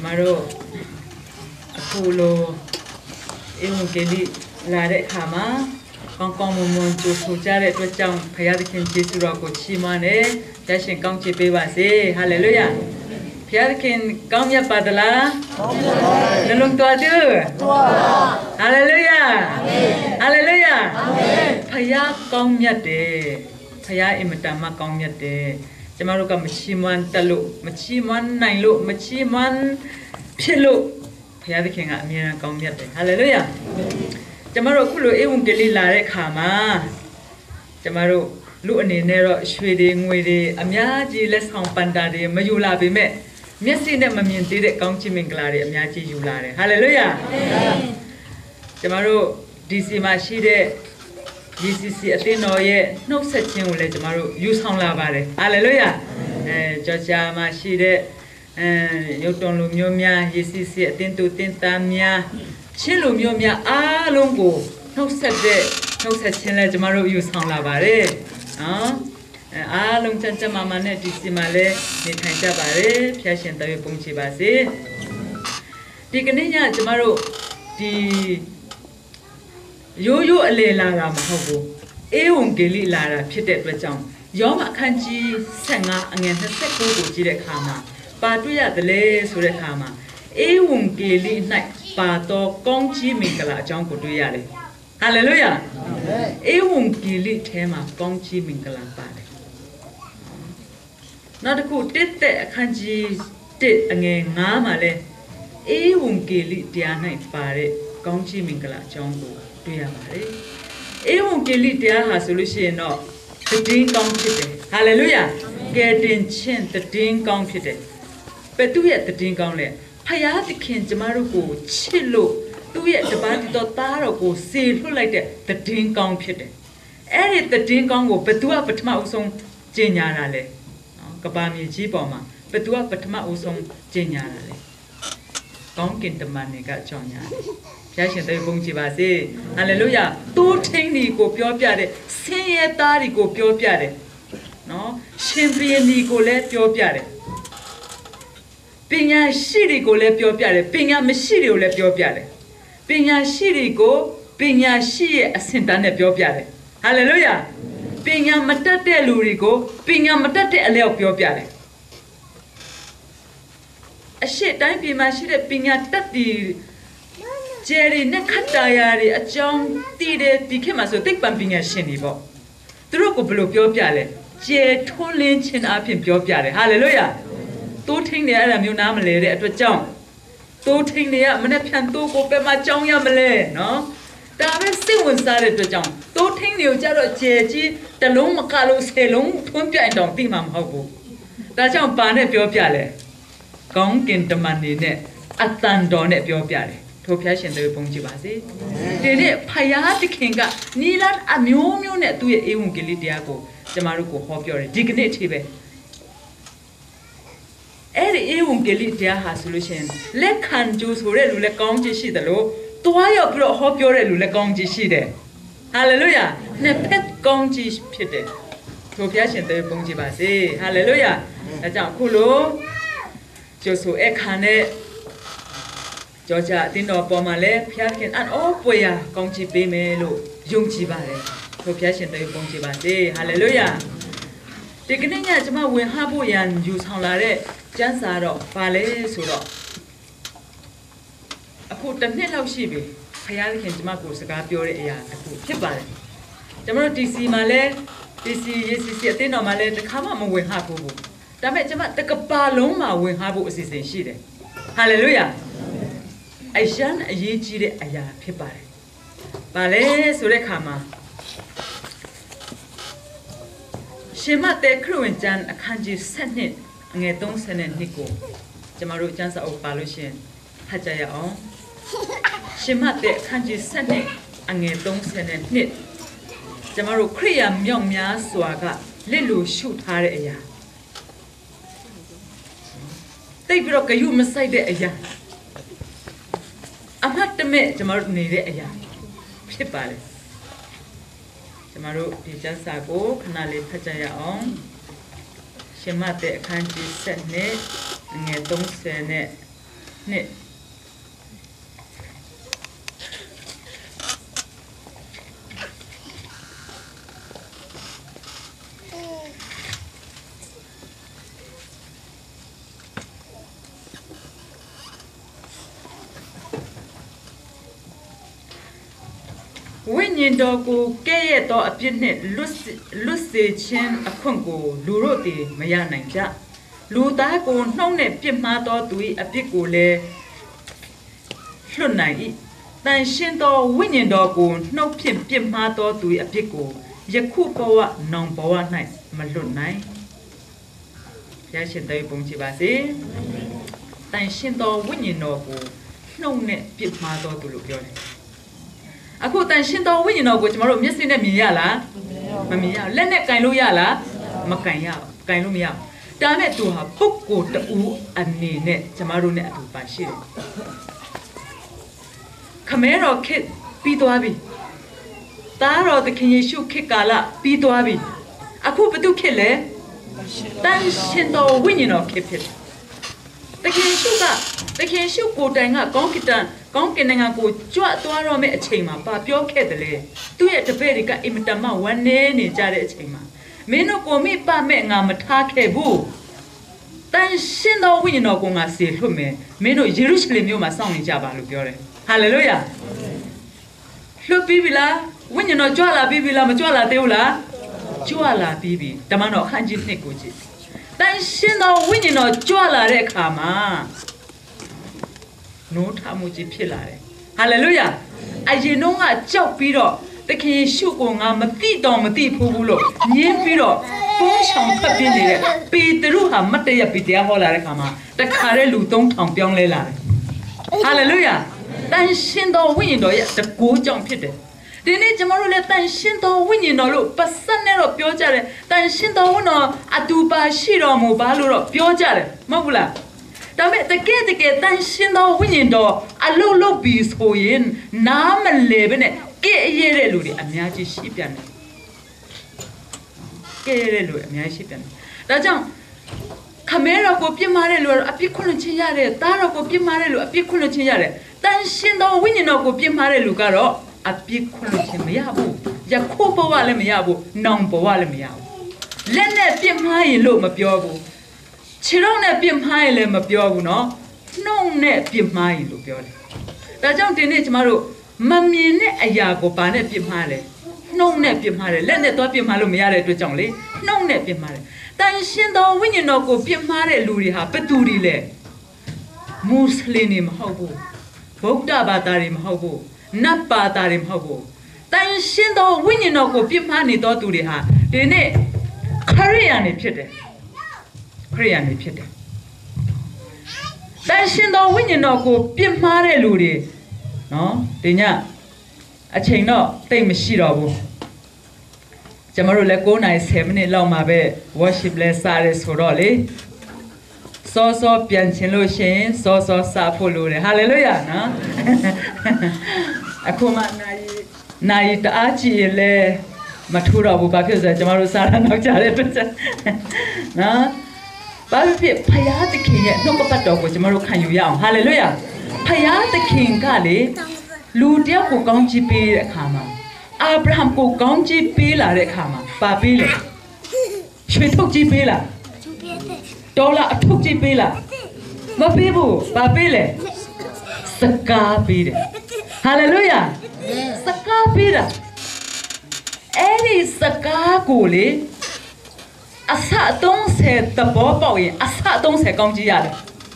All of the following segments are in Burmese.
Jamaro Akulo Evangeli Lare Kama Kong Montu Sujare to Chang Payadikin Jisuro Chimane Dashin Gongchi Bevase Hallelujah Piadkin Gongya Padala Nalung Tuadu Hallelujah Hallelujah Paya Gongya De Paya Imatama Gongya De Jamaruka Machiman Talu Machiman Nailu Machiman Pilu Piadikin Amira Gongya De Hallelujah Jamaro Kulu Evangeli Lare Kama Jamaro Luani Nero Shwede Mwede Amyaji Les Hong Pandade Mayula Bime Messi ne Maminti Gongchi Minglare Amyaji Yulare Hallelujah Jamaro DC Mashide DCC Athenoye no setting will let Jamaro use Hong Lavare Hallelujah Georgia Mashide Yoton Lumia DCC Atento Tintamia Chilu Miomia Alongo no set no setting let Jamaro use Hong Lavare Along Chanta Mamane Dissimale Nitanja Bare Piashan Tavi Pungchi Base Diganinia Jamaro di Yo Alela Mahobo Eungeli Lara Pitet Bajam Yoma Kanji Sanga against the Seko Jire Kama Patuya the Le Surekama Eungeli Night Pato Gongchi Mingala Janko Duyale Hallelujah Eungeli Tema Gongchi Mingala Pade Not good did that kanji did again Namale Eungeli Diana Pare Gongchi Mingala Jango Duyamare Eungeli Dia has solution no the ding gong pite Hallelujah get in chin the ding gong pite but do yet the ding gong le Payatikin Jamaruko Chilo do yet the body dotaro go see who like the ding gong pite Edit the ding gong go but do up at Mausong Jinyanale Kabami Jiboma but do up at Mausong Jinyanale Gonkin the money got Jonya Jashin the Bungji Base Hallelujah two ting go pure piade say daddy go pure piade no Shimpi go let pure piade Pinya shiri go let pure piade Pinya Mashiri let pure piade Pinya shiri go Pinya she a sintane pure piade Hallelujah Pinya matate lurigo Pinya matate aleo pure piade A shit time be my shit Pinya tati Jerry Nakatayari a John Tide became a so thick bumping a shinibo. Troko blue pure piale, J. Tolin chin up in pure piale. Hallelujah. Don't think the other munam lady at the John. Don't think the Manapian Toko Pema John Yamale, no? David still was started to John. Don't think you Jaro J. The long Macalo say long, Pumpia and Don Timam Hobo. That's on Bane pure piale. Gong in the money net, at Tandon pure piale. Topiashan the Pongji Basi. Dene Payati Kinga, Nilan Amu net to Eungeli Diago, Jamaruko Hopior, dignity. Every Eungeli Dia has solution. Let can juice who read Lulegongi Shidalo, Toya bro Hopior Lulegongi Shide. Hallelujah. Nepet Gongi Pite. Topiashan the Pongji Basi. Hallelujah. That's our Kulo. Josu Ekane. Georgia Dino Bomale, Piakin, and oh boy, Gongchi Bemelo, Jungchi Vale, Topiashan the Gongchi Base, Hallelujah. The Gninga Jama when Habuyan use Honlare, Jansaro, Vale, Suro. I put the Nelo Shibi, Hayakin Jamaku, Sagapiore, I put Chibale. Jamaro DC Male, DC Dino Male, the Kama when Habu. Damet Jama, the Kapaloma when Habu is in Shide. Hallelujah. I shan a ye cheated a ya pipare. Bale Surekama Shema de Cruinjan a kanji senate and a don senen Nico. Jamaru Jansa of Balushin Hajaya on Shema de kanji senate and a don senen knit. Jamaru Kriam young mia swaga, Lilu shoot her a ya. They broke a human side a ya. I'm not the mate, Jamaru needed a ya. Pipale. Jamaru, the Jansago, Canale Pajaya on Shemate kanji sene, and a don sene, နှစ်ဝိညာဉ်တော်ကိုကဲ့ရဲ့သောအပြစ်နှင့်လွတ်စေခြင်းအခွင့်ကိုလူတို့သည်မရနိုင်ကြလူသားကိုနှုတ်နှင့်ပြစ်မှားသောသူ၏အပြစ်ကိုလည်းလွတ်နိုင်၏တန်ရှင်းသောဝိညာဉ်တော်ကိုနှုတ်ဖြင့်ပြစ်မှားသောသူ၏အပြစ်ကိုယခုဘဝနောင်ဘဝ၌မလွတ်နိုင်ဘုရားရှင်တော်ပုံကြည့်ပါစေတန်ရှင်းသောဝိညာဉ်တော်ကိုနှုတ်နဲ့ပြစ်မှားသောသူလို့ပြောတယ်အခုတန်ရှင်းသောဝိညာဉ်တော်ကိုကျွန်တော်တို့မျက်စိနဲ့မြင်ရလားမမြင်ရလက်နဲ့ကင်လို့ရလားမကင်ရကင်လို့မရဒါနဲ့သူဟာပုဂ္ဂိုလ်တူအနေနဲ့ကျွန်တော်တို့နဲ့အတူပါရှိတယ်ခမဲတော်ခစ်ပြီးသွားပြီတားတော်သခင်ယေရှုခစ်ကာလပြီးသွားပြီအခုဘသူခစ်လဲတန်ရှင်းသောဝိညာဉ်တော်ခစ်ဖြစ်သခင်ယေရှုကိုတိုင်ကကောင်းကင်နိုင်ငံကိုကြွသွားတော့မယ့်အချိန်မှာဘာပြောခဲ့တယ်လဲသူ့ရဲ့တပည့်တွေကအင်မတန်မှဝမ်းနည်းနေကြတဲ့အချိန်မှာမင်းတို့ကိုမိပမဲ့ငါမထားခဲ့ဘူးတန်ရှင်းသောဝိညာဉ်တော်ကိုငါစေလွှတ်မယ်မင်းတို့ယေရုရှလင်မြို့မှာစောင့်နေကြပါလို့ပြောတယ်ဟာလေလုယာလွှတ်ပြီးပြီလားဝိညာဉ်တော်ကြွလာပြီးပြီလားမကြွလာသေးဘူးလားကြွလာပြီးပြီတမန်တော်အခန်းကြီး1ကိုကြည့်တန်ရှင်းသောဝိညာဉ်တော်ကြွလာတဲ့အခါမှာနိုးထမှုကြီးဖြစ်လာတယ်ဟာလေလုယာအရင်တော့ကကြောက်ပြီးတော့သခင်ယေရှုကိုငါမသိတော့မသိဘူးလို့ညင်းပြီးတော့ပုံးဆောင်ဖက်ပြနေတဲ့ပေတရုဟာမတ်တရပေတရားဟောလာတဲ့အခါမှာတခါတည်းလူ3000ပြောင်းလဲလာတယ်ဟာလေလုယာတန်ရှင်းသောဝိညာဉ်တော်ရဲ့တကိုးကြောင့်ဖြစ်တယ်ဒီနေ့ကျွန်တော်တို့လည်းတန်ရှင်းသောဝိညာဉ်တော်လို့ပတ်စက်နဲ့တော့ပြောကြတယ်တန်ရှင်းသောဝိညာဉ်တော်အတူပါရှိတော်မူပါလို့တော့ပြောကြတယ်မဟုတ်ဘူးလားဒါပေမဲ့တကယ်တန်ရှင်းသောဝိညာဉ်တော်အလုံးလုံးပြီးဆိုရင်နားမလဲပဲနဲ့ကဲ့ရဲ့တဲ့လူတွေအများကြီးရှိပြန်တယ်ကဲ့ရဲ့တဲ့လူအများကြီးရှိပြန်တယ်ဒါကြောင့်ခမဲတော်ကိုပြစ်မှားတဲ့လူကအပြစ်ခွင့်ချင်းရတယ်တားတော်ကိုပြစ်မှားတဲ့လူအပြစ်ခွင့်ချင်းရတယ်တန်ရှင်းသောဝိညာဉ်တော်ကိုပြစ်မှားတဲ့လူကတော့အပြစ်ခွင့်ချင်းမရဘူးယခုဘဝလည်းမရဘူးနောင်ဘဝလည်းမရဘူးလက်နဲ့ပြစ်မှားရင်လို့မပြောဘူးခြေထောက်နဲ့ပြစ်မှားရင်လည်းမပြောဘူးနော်နှုတ်နဲ့ပြစ်မှားရင်လို့ပြောတယ်ဒါကြောင့်ဒီနေ့ကျမတို့မမြင်တဲ့အရာကိုဘာနဲ့ပြစ်မှားလဲနှုတ်နဲ့ပြစ်မှားတယ်လက်နဲ့သွားပြစ်မှားလို့မရတဲ့အတွက်ကြောင့်လေနှုတ်နဲ့ပြစ်မှားတယ်တန်ရှင်းသောဝိညာဉ်တော်ကိုပြစ်မှားတဲ့လူတွေဟာဘယ်သူတွေလဲမွတ်စလင်တွေမဟုတ်ဘူးဗုဒ္ဓဘာသာတွေမဟုတ်ဘူးနတ်ဘာသာတွေမဟုတ်ဘူးတန်ရှင်းသောဝိညာဉ်တော်ကိုပြစ်မှားနေသောသူတွေဟာဒီနေ့ခရိယာန်တွေဖြစ်တယ်ခရိယာန်တွေဖြစ်တယ်တန်ရှင်းသောဝိညာဉ်တော်ကိုပြစ်မှားတဲ့လူတွေနော်ဒီညအချိန်တော့တိတ်မရှိတော့ဘူးကျွန်တော်တို့လည်း9နာရီ10မိနစ်လောက်မှာပဲ worship လဲစရဲဆိုတော့လေစောပြန်ချင်လို့ရှိရင်စောစဖို့လိုတယ် hallelujah နော်အခုမှနိုင်တအားကြည့်လဲမထူတော့ဘူးဘာဖြစ်လဲကျွန်တော်တို့စားရနောက်ကြတဲ့အတွက်နော်ဘာဖြစ်ဖယားသခင်ရဲ့နှုတ်ကပတ်တော်ကိုကျွန်တော်တို့ခံယူရအောင် hallelujah ဖယားသခင်ကလေလူတယောက်ကိုကောင်းချီးပေးတဲ့အခါမှာအာဗြဟံကိုကောင်းချီးပေးလာတဲ့အခါမှာပါပေးလေရွှေထုတ်ချီးပေးလားဒေါ်လာအထုတ်ချီးပေးလားမပေးဘူးပါပေးလေစကားပေးတယ်ဟာလေလုယာစကားပေးတာအဲ့ဒီစကားကိုလေအစ30တဘောပေါက်ရင်အစ30ကောင်းချီးရတယ်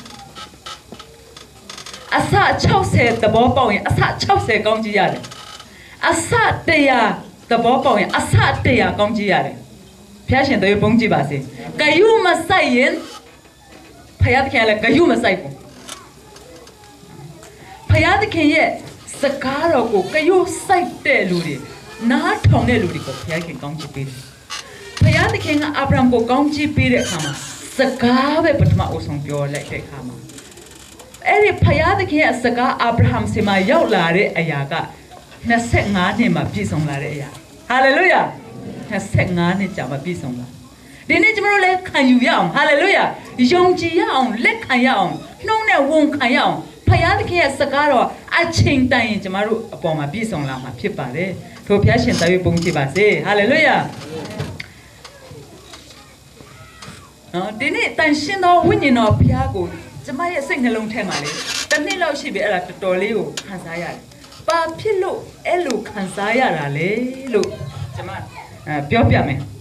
အစ60တဘောပေါက်ရင်အစ60ကောင်းကြီးရတယ်အစ100တဘောပေါက်ရင်အစ100ကောင်းကြီးရတယ်ဖျားရှင်တို့ပုံကြည့်ပါစေဂယုမဆိုင်ရင်ဖယားသခင်လည်းဂယုမဆိုင်ဘူးဖယားသခင်ရဲ့စကားတော်ကိုဂယုဆိုင်တဲ့လူတွေနားထောင်တဲ့လူတွေကိုဖယားခင်ကောင်းကြီးပေးတယ်ဖယားသခင်ကအာဗြဟံကိုကောင်းကြီးပေးတဲ့အခါမှာစကားပဲပထမအဆုံးပြောလိုက်တဲ့အခါမှာအဲ့ဒီဖယားသခင်ရဲ့စကားအာဗြဟံစီမှာရောက်လာတဲ့အရာက25နှစ်မှာပြည့်စုံလာတဲ့အရာဟာလေလုယာ25နှစ်ကြာမှပြည့်စုံလာဒီနေ့ကျွန်တော်တို့လည်းခံယူရအောင်ဟာလေလုယာယုံကြည်ရအောင်လက်ခံရအောင်နှုံးနဲ့ဝန်ခံရအောင်ဖခင်သခင်ရဲ့စကားတော်အချိန်တိုင်ရင်ကျွန်တော်တို့အပေါ်မှာပြည့်စုံလာမှာဖြစ်ပါတယ်ထိုဖခင်ရှင်သာ၍ပုံကြည့်ပါစေဟာလေလုယာနော်ဒီနေ့တန်ရှင်းသောဝိညာဉ်တော်ဘုရားကိုကျွန်မရဲ့စိတ်နှလုံးထဲမှာလေတစ်နှစ်လောက်ရှိပြီအဲ့ဒါတော်တော်လေးကိုခံစားရတယ်။ဘာဖြစ်လို့အဲ့လိုခံစားရတာလဲလို့ကျွန်မပြောပြမယ်။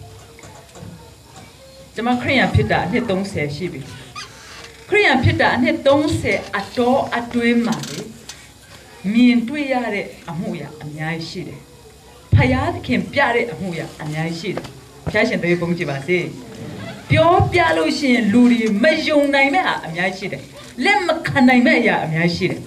ကျွန်မခရိယန်ဖြစ်တာအနှစ်30ရှိပြီ။ခရိယန်ဖြစ်တာအနှစ်30အတော်အတွင်းမှာလေမြင်တွေ့ရတဲ့အမှုရာအများကြီးရှိတယ်။ဖယားသခင်ပြတဲ့အမှုရာအများကြီးရှိတယ်။ဖယားရှင်တွေပုံကြည့်ပါစေ။ပြောပြလို့ရှိရင်လူတွေမယုံနိုင်မဲ့ဟာအများကြီးရှိတယ်လက်မခံနိုင်မဲ့အရာအများကြီးရှိတယ်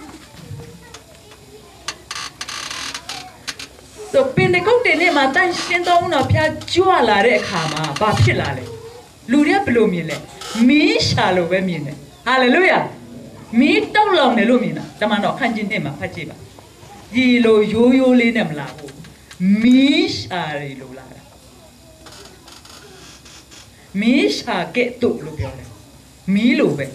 ဆိုပင်တကုတ်တင်နေ့မှာတန်ရှင်းတော်ဦးတော်ဖျားကြွလာတဲ့အခါမှာဘာဖြစ်လာလဲလူတွေကဘယ်လိုမြင်လဲမီးရှာလို့ပဲမြင်တယ်ဟာလေလုယာမီးတောက်လောင်တယ်လို့မြင်တာတမန်တော်ခန့်ကျင်းနေ့မှာဖတ်ကြည့်ပါဒီလိုရိုးရိုးလေးနဲ့မလာဘူးမီးရှာတယ်လို့လာတာမီးရှာကဲ့သို့လို့ပြောတယ်မီးလိုပဲ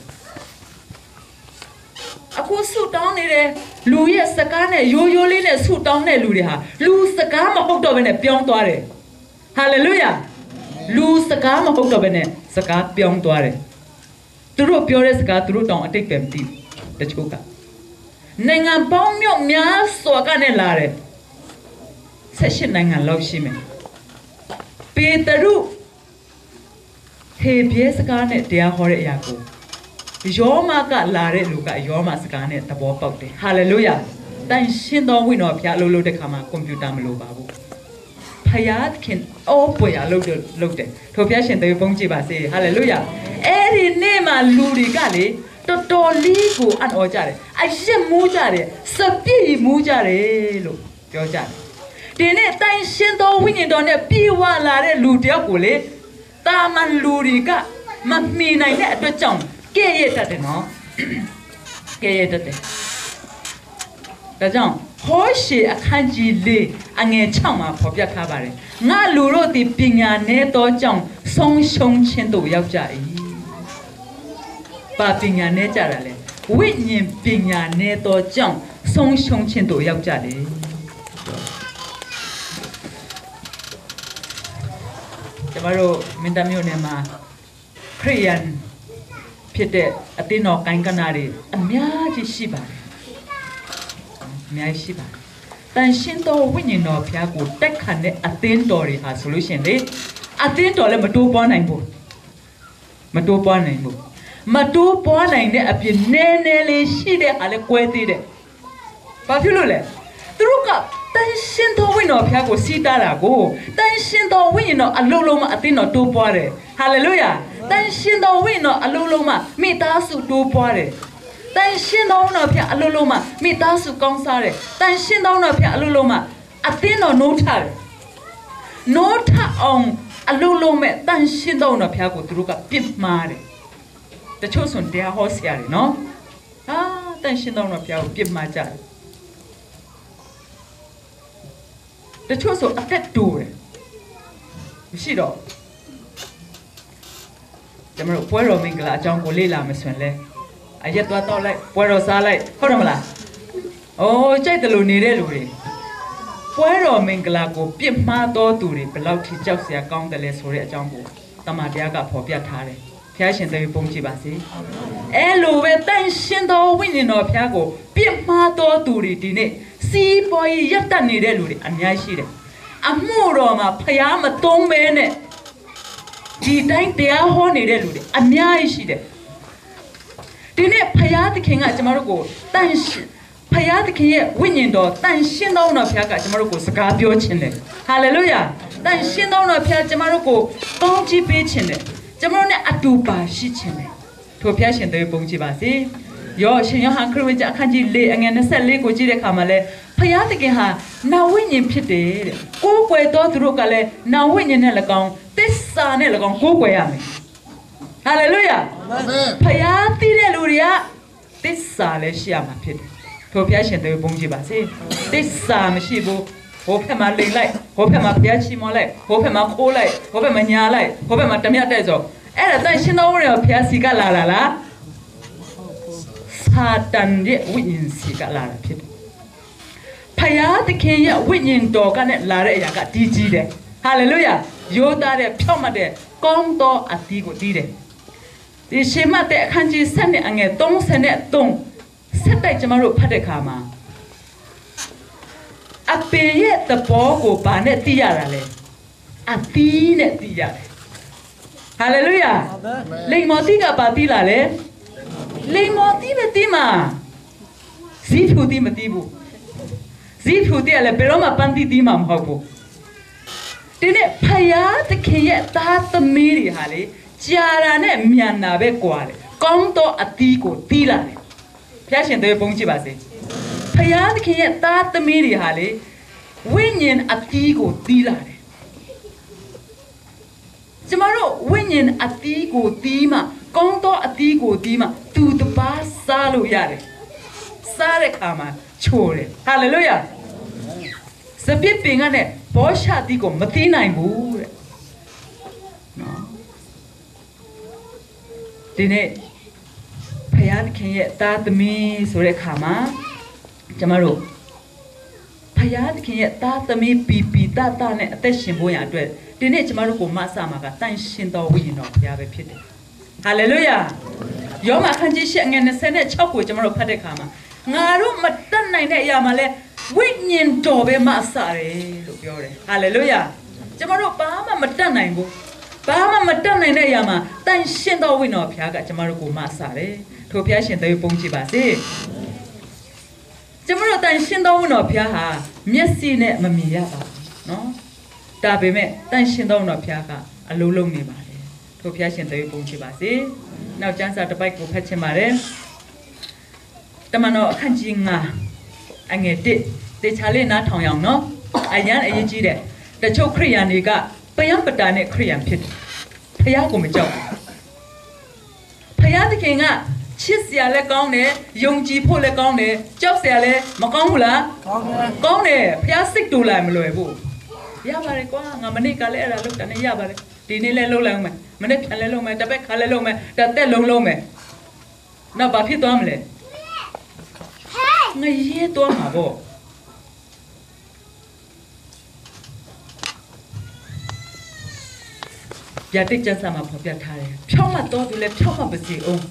အခုဆူတောင်းနေတဲ့လူရဲ့စကားနဲ့ရိုးရိုးလေးနဲ့ဆူတောင်းတဲ့လူတွေဟာလူစကားမဟုတ်တော့ဘဲနဲ့ပြောင်းသွားတယ်ဟာလေလုယာလူစကားမဟုတ်တော့ဘဲနဲ့စကားပြောင်းသွားတယ်သူတို့ပြောတဲ့စကားသူတို့တောင်းအတိတ်ပဲမသိဘူးတချို့ကနိုင်ငံပေါင်းမြောက်များစွာကနေလာတယ်18နိုင်ငံလောက်ရှိမယ်ပေတရုဟေပြဲစကားနဲ့တရားဟောတဲ့အရာကိုယောမကလာတဲ့လူကယောမစကားနဲ့သဘောပေါက်တယ်ဟာလေလုယာတန်ရှင်းသောဝိညာဉ်တော်ဖျားလို့တဲ့ခါမှာကွန်ပျူတာမလိုပါဘူးဖယားခင်အော်ပွေရလို့တယ်ထိုဖျားရှင်တွေပုံကြည့်ပါစေဟာလေလုယာအဲ့ဒီနေ့မှာလူတွေကလေတော်တော်လေးကိုအံ့ဩကြတယ်အရက်မူးကြတယ်စပြည့်မူးကြတယ်လို့ပြောကြတယ်ဒီနေ့တန်ရှင်းသောဝိညာဉ်တော်နဲ့ပြေဝလာတဲ့လူတယောက်ကိုလေတာမန်လူတွေကမမီနိုင်တဲ့အတွက်ကြောင့်ကဲ့ရဲ့တတ်တယ်နော်ကဲ့ရဲ့တတ်တယ်ဒါကြောင့်ဟောရှေအခန်းကြီး4အငယ်6မှာဖော်ပြထားပါတယ်ငါလူတို့သည်ပညာနဲ့သောကြောင့်ဆုံးရှုံးခြင်းသို့ရောက်ကြ၏ပါပညာနဲ့ကြတာလေဝိညာဉ်ပညာနဲ့သောကြောင့်ဆုံးရှုံးခြင်းသို့ရောက်ကြတယ်ကျမတို့မင်းသားမျိုးနယ်မှာခရိယန်ဖြစ်တဲ့အသင်းတော်ကိုင်းကနာတွေအများကြီးရှိပါတယ်အများကြီးရှိပါတယ်တန်ရှင်းသောဝိညာဉ်တော်ဘုရားကိုတက်ခံတဲ့အသင်းတော်တွေဟာဆိုလို့ရှိရင်လေအသင်းတော်လည်းမတိုးပွားနိုင်ဘူးမတိုးပွားနိုင်ဘူးမတိုးပွားနိုင်တဲ့အပြင်နည်းနည်းလေးရှိတဲ့ဟာလည်းကွဲသေးတယ်ဘာဖြစ်လို့လဲသူတို့ကတန်ရှင်းသောဝိညာဉ်တော်ဘုရားကိုစီးတားတာကိုတန်ရှင်းသောဝိညာဉ်တော်အလုံးလုံးမှာအသင်းတော်တိုးပွားတယ်ဟာလေလုယာတန်ရှင်းတော်ဝိညာဉ်တော်အလုံးလုံးမှာမိသားစုတိုးပွားတယ်တန်ရှင်းတော်တော်ဖျက်အလုံးလုံးမှာမိသားစုကောင်းစားတယ်တန်ရှင်းတော်တော်ဖျက်အလုံးလုံးမှာအသင်းတော်နိုးထတယ်နိုးထအောင်အလုံးလုံးမဲ့တန်ရှင်းတော်တော်ဖျက်ကိုသူတို့ကပြစ်မှားတယ်တချို့ဆိုတရားဟောဆရာတွေနော်တန်ရှင်းတော်တော်ဖျက်ကိုပြစ်မှားကြတယ်တချို့ဆိုအသက်တူတယ်မရှိတော့ကျွန်တော်ပွဲတော်မင်္ဂလာအကြောင်းကိုလေ့လာမယ်ဆိုရင်လေအရက်သွားတော့လိုက်ပွဲတော်စားလိုက်ဟုတ်တယ်မလားအိုးကြိုက်တယ်လို့နေတဲ့လူတွေပွဲတော်မင်္ဂလာကိုပြစ်မှားတော်သူတွေဘယ်လောက်ထိကြောက်စရာကောင်းတယ်လဲဆိုတဲ့အကြောင်းကိုတမန်တရားကဖော်ပြထားတယ်ဖျားရှင်တွေပုံကြည့်ပါစေအဲလိုပဲတန်ရှင်းတော်ဝိညာဉ်တော်ဖျားကိုပြစ်မှားတော်သူတွေဒီနေ့စီးပွားရေးရပ်တန့်နေတဲ့လူတွေအများရှိတယ်အမှုတော်မှာဖျားမသုံးဘဲနဲ့ဒီတိုင်းတရားဟောနေတဲ့လူတွေအများကြီးရှိတယ်ဒီနေ့ဖယားသခင်ကကျမတို့ကိုတန်ရှင်းဖယားသခင်ရဲ့ဝိညာဉ်တော်တန်ရှင်းတော်တော်ဖျားကကျမတို့ကိုစကားပြောခြင်းတယ်ဟာလေလုယာတန်ရှင်းတော်တော်ဖျားကျမတို့ကိုကောင်းချီးပေးခြင်းတယ်ကျမတို့နဲ့အတူပါရှိခြင်းတယ်ထိုဖျားရှင်တွေပုံကြည့်ပါစေယောရှင်ယောဟန်ခရစ်ဝင်အခန်းကြီး4အငယ်24ကိုကြည့်တဲ့အခါမှာလဲဖယားသခင်ဟာနာဝိညာဉ်ဖြစ်တယ်တဲ့ကိုယ်ွယ်တော်သူတို့ကလည်းနာဝိညာဉ်နဲ့၎င်းသစ္စာနဲ့၎င်းကိုယ်ွယ်ရမယ်ဟာလေလုယာဖယားသိတဲ့လူတွေကသစ္စာလည်းရှိရမှာဖြစ်တယ်ထိုဖျားရှင်တွေပုံကြည့်ပါစေသစ္စာမရှိဘူးဟိုဖက်မှာလိန်လိုက်ဟိုဖက်မှာဖျားချီမောလိုက်ဟိုဖက်မှာခိုးလိုက်ဟိုဖက်မှာညာလိုက်ဟိုဖက်မှာတမြတ်တဲ့ဆိုအဲ့ဒါတန်ရှင်တော်ဝိညာဉ်ဖျားစီကလာလားစာတန်ရဲ့ဝိညာဉ်စီကလာတာဖြစ်တယ်ဖယားသခင်ရဲ့ဝိညာဉ်တော်ကနဲ့လာတဲ့အရာကတီးကြီးတယ်ဟာလေလုယာယောသားတဲ့ဖြောက်မှတ်တဲ့ကောင်းသောအသီးကိုတီးတယ်ဒီရှေမတ်တဲ့အခန်းကြီး7နဲ့အငယ်33ဆက်တိုက်ကျမတို့ဖတ်တဲ့အခါမှာအပေရဲ့သဘောကိုဘာနဲ့သိရတာလဲအသီးနဲ့သိရတယ်ဟာလေလုယာလိမ္မော်သီးကဘာသိလာလဲလိမ္မော်သီးပဲသိမှာဇီးဖြူသီးမသိဘူးဇီးဖြူသီးကလည်းဘယ်တော့မှပန်းသီးသိမှာမဟုတ်ဘူးဒီနေ့ဖယားသခင်ရဲ့သားသမီးတွေဟာလေကြာတာနဲ့မြန်တာပဲကွာတယ်ကောင်းသောအသီးကိုသိလာတယ်ဖျားရှင်တွေပုံကြည့်ပါစေဖယားသခင်ရဲ့သားသမီးတွေဟာလေဝိညာဉ်အသီးကိုသိလာတယ်ကျမတို့ဝိညာဉ်အသီးကိုသိမှကောင်းသောအသီးကိုသိမှသူတစ်ပါးစားလို့ရတယ်စားတဲ့အခါမှာချိုတယ်ဟာလေလုယာစပစ်ပင်ကနဲ့ဘောရှာသီးကိုမသိနိုင်ဘူးတဲ့နော်ဒီနေ့ဖယားသခင်ရဲ့သားသမီးဆိုတဲ့အခါမှာကျမတို့ဖယားသခင်ရဲ့သားသမီးပီပီတတနဲ့အသက်ရှင်ဖို့ရအတွက်ဒီနေ့ကျမတို့ကိုမဆာမှာကတန်ရှင်တော်ဝိညာဉ်တော်ဘုရားပဲဖြစ်တယ်ဟာလေလုယာယောမအခန်းကြီး8ငယ်26ကိုကျမတို့ဖတ်တဲ့အခါမှာငါတို့မတတ်နိုင်တဲ့အရာမှာလဲဝိညာဉ်တော်ပဲမဆာတယ်လို့ပြောတယ်ဟာလေလုယာကျမတို့ဘာမှမတတ်နိုင်ဘူးဘာမှမတတ်နိုင်တဲ့အရာမှာတန်ရှင်တော်ဝိညာဉ်တော်ဘုရားကကျမတို့ကိုမဆာတယ်ထိုဘုရားရှင်တွေပုံကြည့်ပါစေကျမတို့တန်ရှင်တော်ဝိညာဉ်တော်ဘုရားဟာမျက်စိနဲ့မမြင်ရပါဘူးနော်ဒါပေမဲ့တန်ရှင်တော်ဝိညာဉ်တော်ဘုရားကအလုံးလုံးနေပါတယ်ထိုဘုရားရှင်တွေပုံကြည့်ပါစေနောက်ကျမ်းစာတစ်ပိုက်ကိုဖတ်ချင်ပါတယ်တမန်တော်အခန်းကြီး9အငယ်1တေချာလေးနားထောင်ရအောင်နော်အရန်အရေးကြီးတယ်တချို့ခရိယန်တွေကပယံပတာနဲ့ခရိယန်ဖြစ်တယ်ဖယားကိုမကြောက်ဖယားသခင်ကချစ်စရာလည်းကောင်းတယ်ယုံကြည်ဖို့လည်းကောင်းတယ်ကြောက်စရာလည်းမကောင်းဘူးလားကောင်းတယ်ဖယားစိတ်တူလာမလွယ်ဘူးရပါတယ်ကွာငါမနေ့ကလည်းအဲ့ဒါလုပ်တာနဲ့ရပါတယ်ဒီနေ့လည်းလုပ်လိုက်အောင်မယ်မနေ့ကလည်းလုပ်မယ်တစ်ပတ်ခါလည်းလုပ်မယ်တစ်သက်လုံးလုပ်မယ်နောက်ဘာဖြစ်သွားမလဲငါရေးသွားမှာပေါ့ပြတိကျစာမှာဖော်ပြထားတယ်ဖြောင်းမတော်သူလည်းဖြောင်းမပါစေအောင်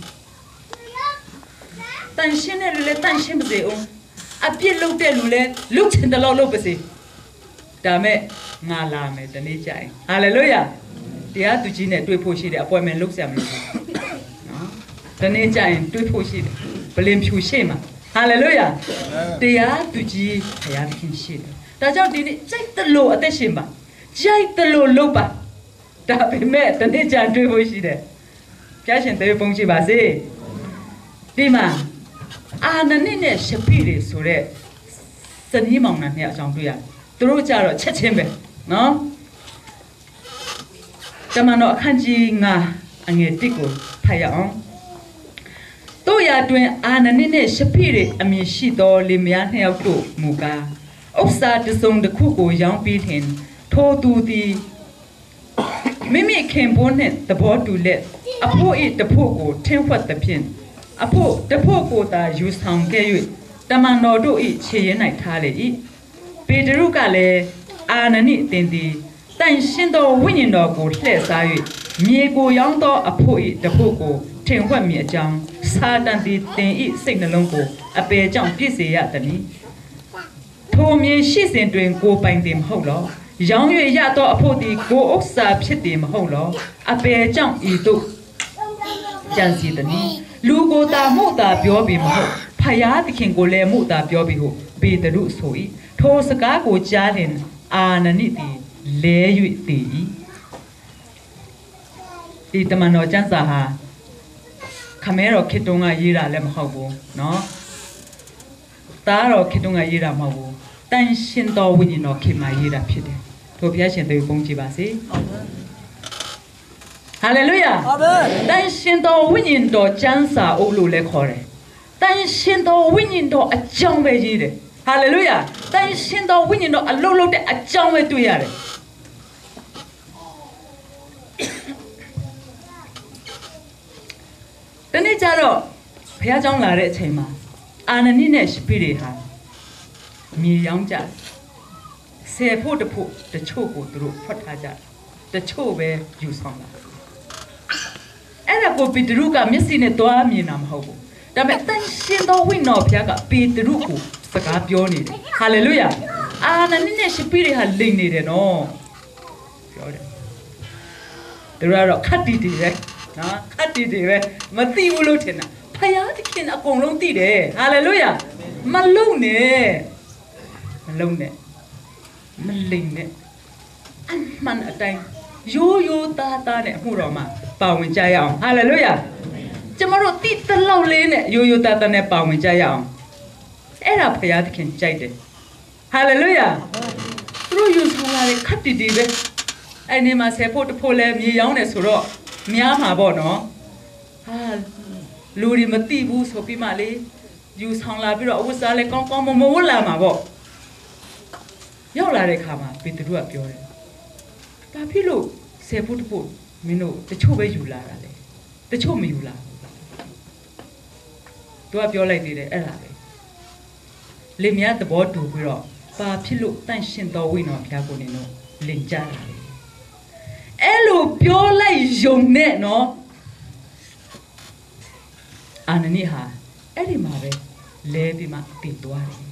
တန်ရှင်းတဲ့လူလည်းတန်ရှင်းပါစေအောင်အပြစ်လုပ်တဲ့လူလည်းလုချင်တယ်လို့လုပ်ပါစေဒါမဲ့ငါလာမယ်တနေ့ကျရင်ဟာလေလုယာတရားသူကြီးနဲ့တွေ့ဖို့ရှိတယ်အပွင့်မဲ့လုပ်ဆရာမလို့နော်တနေ့ကျရင်တွေ့ဖို့ရှိတယ်ဗလင်ဖြူရှိမှာဟာလေလုယာတရားသူကြီးဘုရားသခင်ရှိတယ်ဒါကြောင့်ဒီနေ့ကြိုက်တယ်လို့အသက်ရှင်ပါကြိုက်တယ်လို့လုပ်ပါဒါပေမဲ့တနေ့ကျတွေ့ဖို့ရှိတယ်ဘုရားရှင်တွေပုံကြည့်ပါစေဒီမှာအာနနိနဲ့ရှပိတွေဆိုတဲ့စနီးမောင်နှံနှစ်ယောက်အကြောင်းတွေ့ရတယ်သူတို့ကြတော့ချက်ချင်းပဲနော်တမန်တော်အခန်းကြီး9အငယ်1ကိုဖတ်ရအောင်တို့ရတွင်အာနနိနဲ့ရှပိတွေအမည်ရှိသောလင်မယားနှစ်ယောက်တို့မူကားဥစ္စာတစုံတစ်ခုကိုရောင်းပြီးထင်ထိုသူသည်မိမိခင်ပွန်းနှင့်သဘောတူလက်အဖို့ဤတဖို့ကိုထင်းဝှက်သဖြင့်အဖို့တဖို့ကိုသာယူဆောင်ခဲ့၍တမန်တော်တို့၏ခြေရင်း၌ထားလေ၏ပေတရုကလည်းအာနနိအသင်သည်တန်ရှင်သောဝိညာဉ်တော်ကိုလှည့်စား၍မြေကိုရောင်းသောအဖို့ဤတဖို့ကိုထင်ဝှက်မိအကြောင်းစာတန်သည်သင်၏စိတ်နှလုံးကိုအပေကြောင့်ပြည့်စေရသည်ထိုမြေရှိစဉ်တွင်ကိုပိုင်သည်မဟုတ်လောရောင်း၍ရသောအဖို့သည်ကိုဥစ္စာဖြစ်သည်မဟုတ်လောအပေကြောင့်ဤသို့ကြံစီသည်လူကိုသာမှုသာပြောပြီးမဟုတ်ဖယားသခင်ကိုလည်းမှုသာပြောပြီးဟုပေတရုဆို၏ထိုစကားကိုကြားလျင်အာနနိသည်လဲ၍တည်၏ဒီတမန်တော်ကျမ်းစာဟာခမဲတော်ခေတ္တကရေးတာလည်းမဟုတ်ဘူးเนาะသားတော်ခေတ္တကရေးတာမဟုတ်ဘူးတန်ရှင်တော်ဝိညာဉ်တော်ခေမှာရေးတာဖြစ်တယ်ထိုဘုရားရှင်တွေပုံကြည့်ပါစေဟာလေလုယာအာမင်တန်ရှင်တော်ဝိညာဉ်တော်ကျမ်းစာအုပ်လို့လည်းခေါ်တယ်တန်ရှင်တော်ဝိညာဉ်တော်အကြောင်းပဲရေးတယ်ဟာလေလုယာတန်ရှင်သောဝိညာဉ်တော်အလုံးလုံးတဲ့အကြောင်းပဲတွေ့ရတယ်တနေ့ကျတော့ဘုရားကျောင်းလာတဲ့အချိန်မှာအာနနိနဲ့ရှပိတွေဟာမြေရောင်းကြဆယ်ဖို့တဖို့တချို့ကိုသူတို့ဖွက်ထားကြတချို့ပဲယူဆောင်လာအဲ့ဒါကိုပေတရုကမျက်စိနဲ့သွားမြင်တာမဟုတ်ဘူးဒါပေမဲ့တန်ရှင်သောဝိညာဉ်တော်ဘုရားကပေတရုကိုစကားပြောနေတယ်ဟာလေလုယာအာနနိနဲ့ရှပိတွေဟာလိမ်နေတယ်နော်ပြောတယ်သူတို့ကတော့ခတ်တီတီပဲနော်ခတ်တီတီပဲမသိဘူးလို့ထင်တာဖယားသခင်အကုန်လုံးသိတယ်ဟာလေလုယာမလုံနဲ့မလုံနဲ့မလိမ်နဲ့အမှန်အတိုင်းရိုးရိုးသားသားနဲ့အမှုတော်မှာပါဝင်ကြရအောင်ဟာလေလုယာကျမတို့တိတလောက်လေးနဲ့ရိုးရိုးသားသားနဲ့ပါဝင်ကြရအောင်အဲ့ဒါဖယားသခင်ကြိုက်တယ်ဟာလေလုယာသူတို့ယူဆောင်လာတဲ့ခတ်တီတီပဲအဲ့ဒီမှာဆယ်ဖို့တဖို့လဲမြေရောင်းတယ်ဆိုတော့များမှာပေါ့နော်ဟာလူတွေမသိဘူးဆိုပြီးမှလေယူဆောင်လာပြီးတော့အဝတ်စားလဲကောင်းကောင်းမဝတ်လာမှာပေါ့ရောက်လာတဲ့ခါမှာပေတရုကပြောတယ်ဘာဖြစ်လို့ဆယ်ဖို့တဖို့မင်းတို့တချို့ပဲယူလာတာလေတချို့မယူလာဘူးသူကပြောလိုက်သေးတယ်အဲ့ဒါပဲလေမြတ်သဘောတူပြီးတော့ဘာဖြစ်လို့တန့်ရှင်တော်ဝိနော်ဘုရားကိုနေတော့လင်ကြတာလေအဲ့လိုပြောလိုက်ယုံနဲ့နော်အာနနိဟာအဲ့ဒီမှာပဲလဲပြီးမှတည်သွားတယ်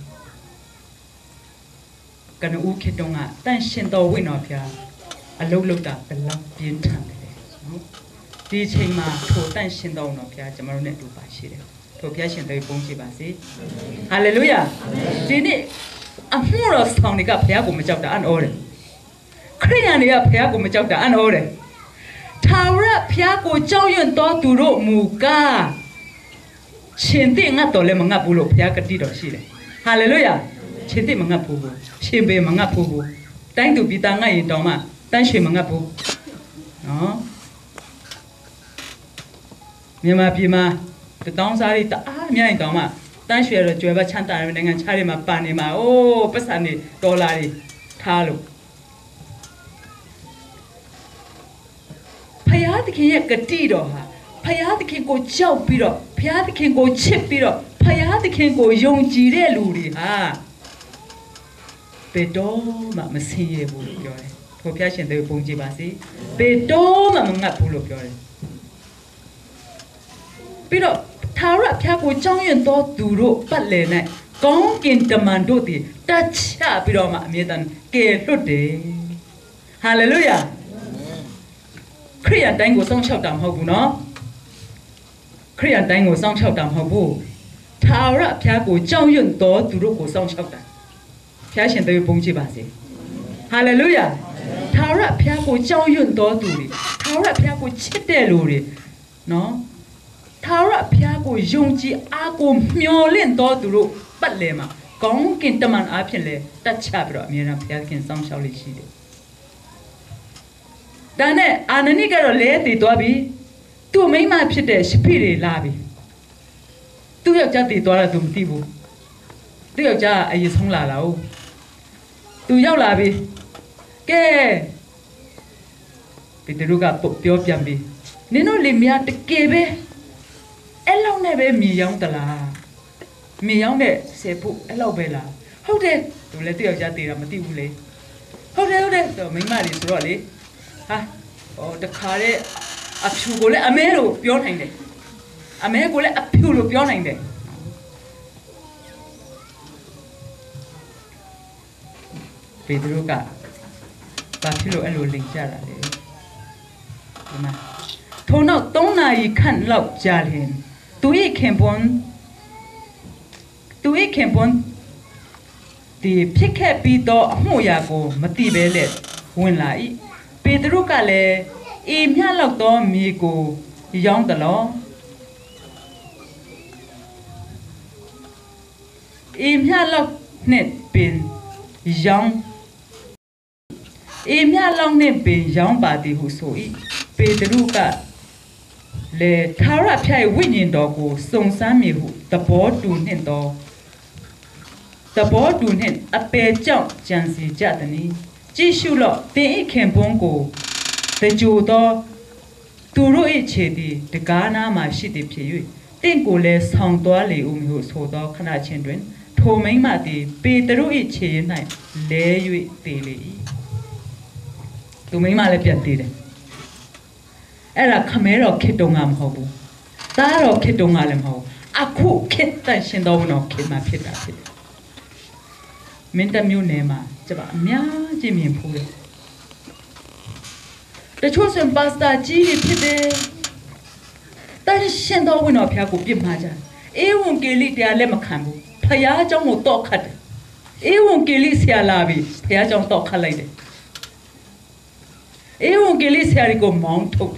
ကနဦးခေတုံးကတန့်ရှင်တော်ဝိနော်ဘုရားအလုံးလုံးတာဘယ်လောက်ပြင်းထန်တယ်နော်ဒီချိန်မှာထိုတန့်ရှင်တော်နော်ဘုရားကျွန်တော်တို့နဲ့အတူပါရှိတယ်ထိုဘုရားရှင်တော်ပုံကြည့်ပါစေဟာလေလုယာဒီနေ့အမှုတော်ဆောင်တွေကဘုရားကိုမကြောက်တာအံ့ဩတယ်ခရိယန်တွေကဘုရားကိုမကြောက်တာအံ့ဩတယ်ထာဝရဘုရားကိုကြောက်ရွံ့တော်သူတို့မူကားရှင်သိငတ်တော်လည်းမငတ်ဘူးလို့ဘုရားကတိတော်ရှိတယ်ဟာလေလုယာရှင်သိမငတ်ဘူးရှင်ပေမငတ်ဘူးတိုင်းသူပြည်သားငတ်ရင်တောင်မှတန်းရှင်မငတ်ဘူးနော်မြန်မာပြည်မှာတောင်းစားတွေတအားအများကြီးတောင်မှတန်းရွှေတော့ကျွယ်ဘချမ်းတာတဲ့နိုင်ငံခြားတွေမှာပန်နေမှာအိုးပတ်စံတွေဒေါ်လာတွေထားလို့ဖယားသခင်ရဲ့ဂတိတော်ဟာဖယားသခင်ကိုကြောက်ပြီးတော့ဖယားသခင်ကိုချစ်ပြီးတော့ဖယားသခင်ကိုယုံကြည်တဲ့လူတွေဟာဘယ်တော့မှမဆင်းရဲဘူးလို့ပြောတယ်။ဘုရားရှင်တို့ပုံကြည့်ပါစေ။ဘယ်တော့မှမငတ်ဘူးလို့ပြောတယ်။ပြီးတော့ထာဝရဘုရားကိုကြောင်းရင်တော်သူတို့ပတ်လည်၌ကောင်းကင်တမန်တို့သည်တတ်ချပြီးတော့မှအမြဲတမ်းကယ်လွတ်တယ်။ဟာလေလုယာ။ခရိယန်တိုင်းကိုစောင့်ရှောက်တာမဟုတ်ဘူးနော်။ခရိယန်တိုင်းကိုစောင့်ရှောက်တာမဟုတ်ဘူး။ထာဝရဘုရားကိုကြောင်းရင်တော်သူတို့ကိုစောင့်ရှောက်တာ။ဘုရားရှင်တို့ပုံကြည့်ပါစေဟာလေလုယာထာဝရဘုရားကိုကြောက်ရွံ့တော်သူတွေထာဝရဘုရားကိုချစ်တဲ့လူတွေနော်ထာဝရဘုရားကိုယုံကြည်အားကိုမျှော်လင့်တော်သူတို့ပတ်လည်မှာကောင်းကင်တမန်အားဖြင့်လဲတတ်ချပြီးတော့အမြဲတမ်းဘုရားခင်စောင့်ရှောက်လိမ့်ရှိတယ်ဒါနဲ့အာနနိကတော့လဲတည်သွားပြီသူ့မိန်းမဖြစ်တဲ့ရှဖိတွေလာပြီသူ့ယောက်ျားတည်သွားတာသူမသိဘူးသူ့ယောက်ျားအရင်ဆုံးလာလားသူရောက်လာပြီကဲပေတရုကပြောပြန်ပြီနင်တို့လေမြတကယ်ပဲအဲ့လောက်နဲ့ပဲမြေရောင်းတလားမြေရောင်းတဲ့ဆယ်ဖို့အဲ့လောက်ပဲလားဟုတ်တယ်သူလည်းသူ့ယောက်ျားတည်တာမသိဘူးလေဟုတ်တယ်မိန်းမတွေဆိုတော့လေဟာဟောတခါတဲ့အဖြူကိုလည်းအမဲလို့ပြောနိုင်တယ်အမဲကိုလည်းအဖြူလို့ပြောနိုင်တယ်ပေတရုကဘာဖြစ်လို့အဲ့လိုလိမ်ကြတာလဲဒီမှာထို့နောက်3နာရီခန့်လောက်ကြာလျင်သူ၏ခင်ပွန်းဒီဖြစ်ခဲ့ပြီးတော့အမှုရာကိုမသိပဲလက်ဝင်လာ၏ပေတရုကလည်းအေးမြလောက်သောမြေကိုရောင်းတယ်လို့အေးမြလောက်နဲ့ပင်ရောင်းအေးမြလောက်နဲ့ပင်ရောင်းပါသည်ဟုဆို၏ပေတရုကလေထာဝရဘုရားဝိညာဉ်တော်ကိုစုံစမ်းမိဟုသဘောတူနှင့်သော The board do him a pair jump, Jancy Jatani. Jishulot, the Kempongo, the Judo, Turo Ichedi, the Ghana, my shitty Piu. Then go less hung doily whose hold out Kana children. Toming Mati, be the Ruichi night, lay you daily. To me, my lepiatide. Era camera kitongam hobo. Taro kitongalem ho. A cook kit that she don't know kid my pit at it. Minta Munema, Jaba Mia Jimmy and Pooh. The chosen bastard G pit. That is send over no Piaco Pimaja. It won't get it their lemacambo. Payajong will talk cut. It won't get it here lavi. Payajong talk lady. It won't get it here go mount to.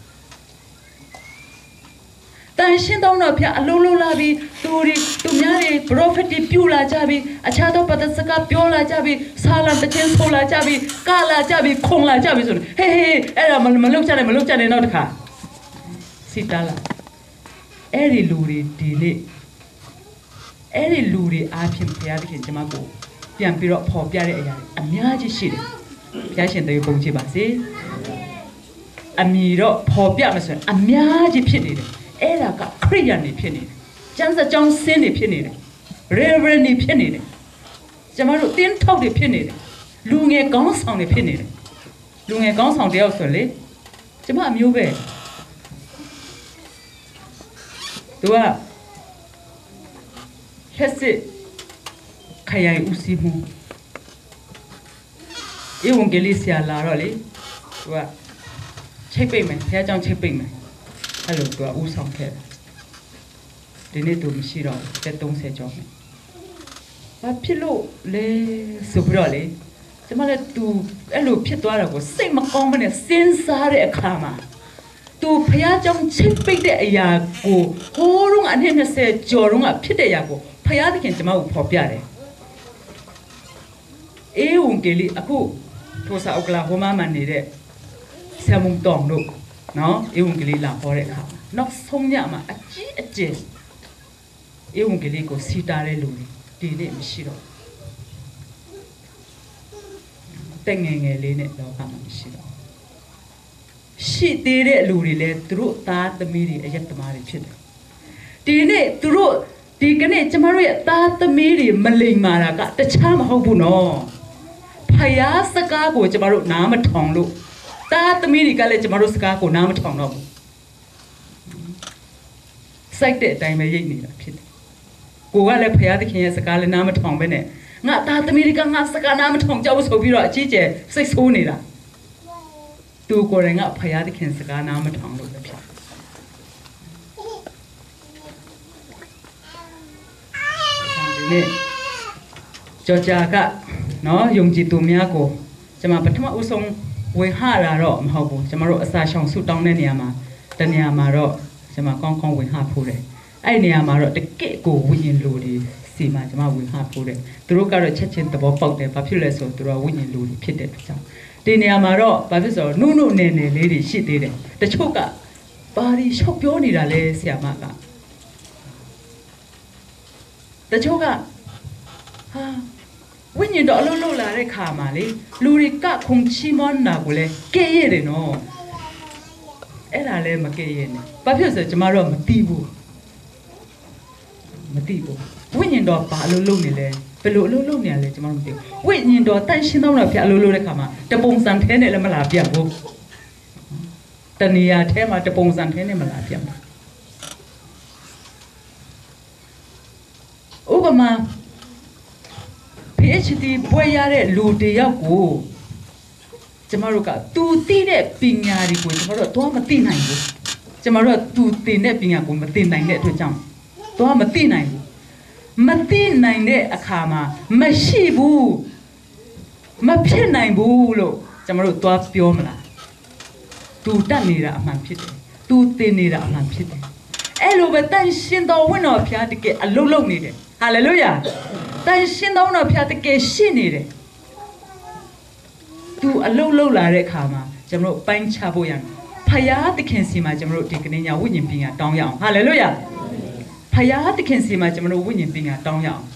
Then send down a pia lolo lavi, Turi, Tumari, Prophet Pula Jabi, a chado patasaka, Piola Jabi, Salam the Chensola Jabi, Kala Jabi, Konga Jabi. Hey, Malucha and Malucha and not car. Sitala. Eri Luri delay. Eri Luri Apim Piadik Jamago. Piampiro Pop Yari, a Miaji Shid. Piashin the Bongibasi. A Miro Pop Yamason, a Miaji Pinny. Era got Korean penny. Jansa Johnson penny. Reverend penny. Jamaru didn't talk the penny. Lunge guns on the penny. Lunge guns on the outside. Jama Mube. Dua Hesse Kaya Usimu. Evangelicia La Rolly. Dua check payment. Here, John check payment. Hello, to a Usam Care. They need to Mishiro, that don't say job. But Pillow lay sobroli. The mother to Elu Pietara was same a common since a kama. To Payajong chipping the Ayago, Horung and him said Jorung a Pitayago, Payadik and Jamau Popiare. Eungeli Aku, Tosa Oklahoma Manide, Samung Dong look. No, Eungeli la Horeca. Not Somyama, a J. Eungeli go Sitare Luni, Dine Mishiro. Tanging a lane at Lokama Mishiro. She did it, Luri, through that the media yet the marriage. Dine through Digane Jamaria, that the media Maling Maraga, the charm hobuno. Payasa go Jamaru Nama Tonglu. That the media college Maruska go Nama Tonglo. Sight that time a yin pit. Go ale Payadi King as a Gala Nama Tong Bene. Not that the media Nasaka Nama Tong Jobs of Vira Chiche, 6 honida. Two going up Payadi King Saga Nama Tong look the pit. Georgia, no, young Jitumiago. Jama Patama Usong, we had a rock, Hobo, Jamaro Asashon, Suit down Niama, the Niamaro, Jama Kong we have put it. I Niamaro, the gate go winning Ludi, see my Jama we have put it. The Rokara Chachin, the Bob, the popular so to a winning Ludi, pitted. The Niamaro, Baviso, no, Nene, lady, she did it. The Choka, Bari, Shop Yonida, Siamaga. The Choka. When you don't know Lare Kamali, Lurica Conchimon Nabule, Gay no. Ella le Magayan. But here's a Jamaro Matibu. Matibu. When you don't Palulunile, below Lulunia, Jamaro. When you don't tension on a Pialulacama, the bones and ten Malapiam. The Nia Tema, the bones and ten Malapiam. Obama. PhD boyare Ludiago. Jamaruka, 2 tine pingari, Jamaro, Tomatina. Jamaro, 2 tine pingago, Matina net to jump. Tomatina. Matina net a kama, Mashibu. Mapina bulo, Jamaro, Toa Piomla. 2 tanira, man pity. 2 tinira, man pity. Elo, but then she don't win up here to get a low needed. Hallelujah. Then she don't know how to get she needed. Do a low lare kama, Jamro Bang Chaboyan. Paya the can see my Jamro taking a winning being a down young. Hallelujah. Paya the can see my Jamro winning being a down young.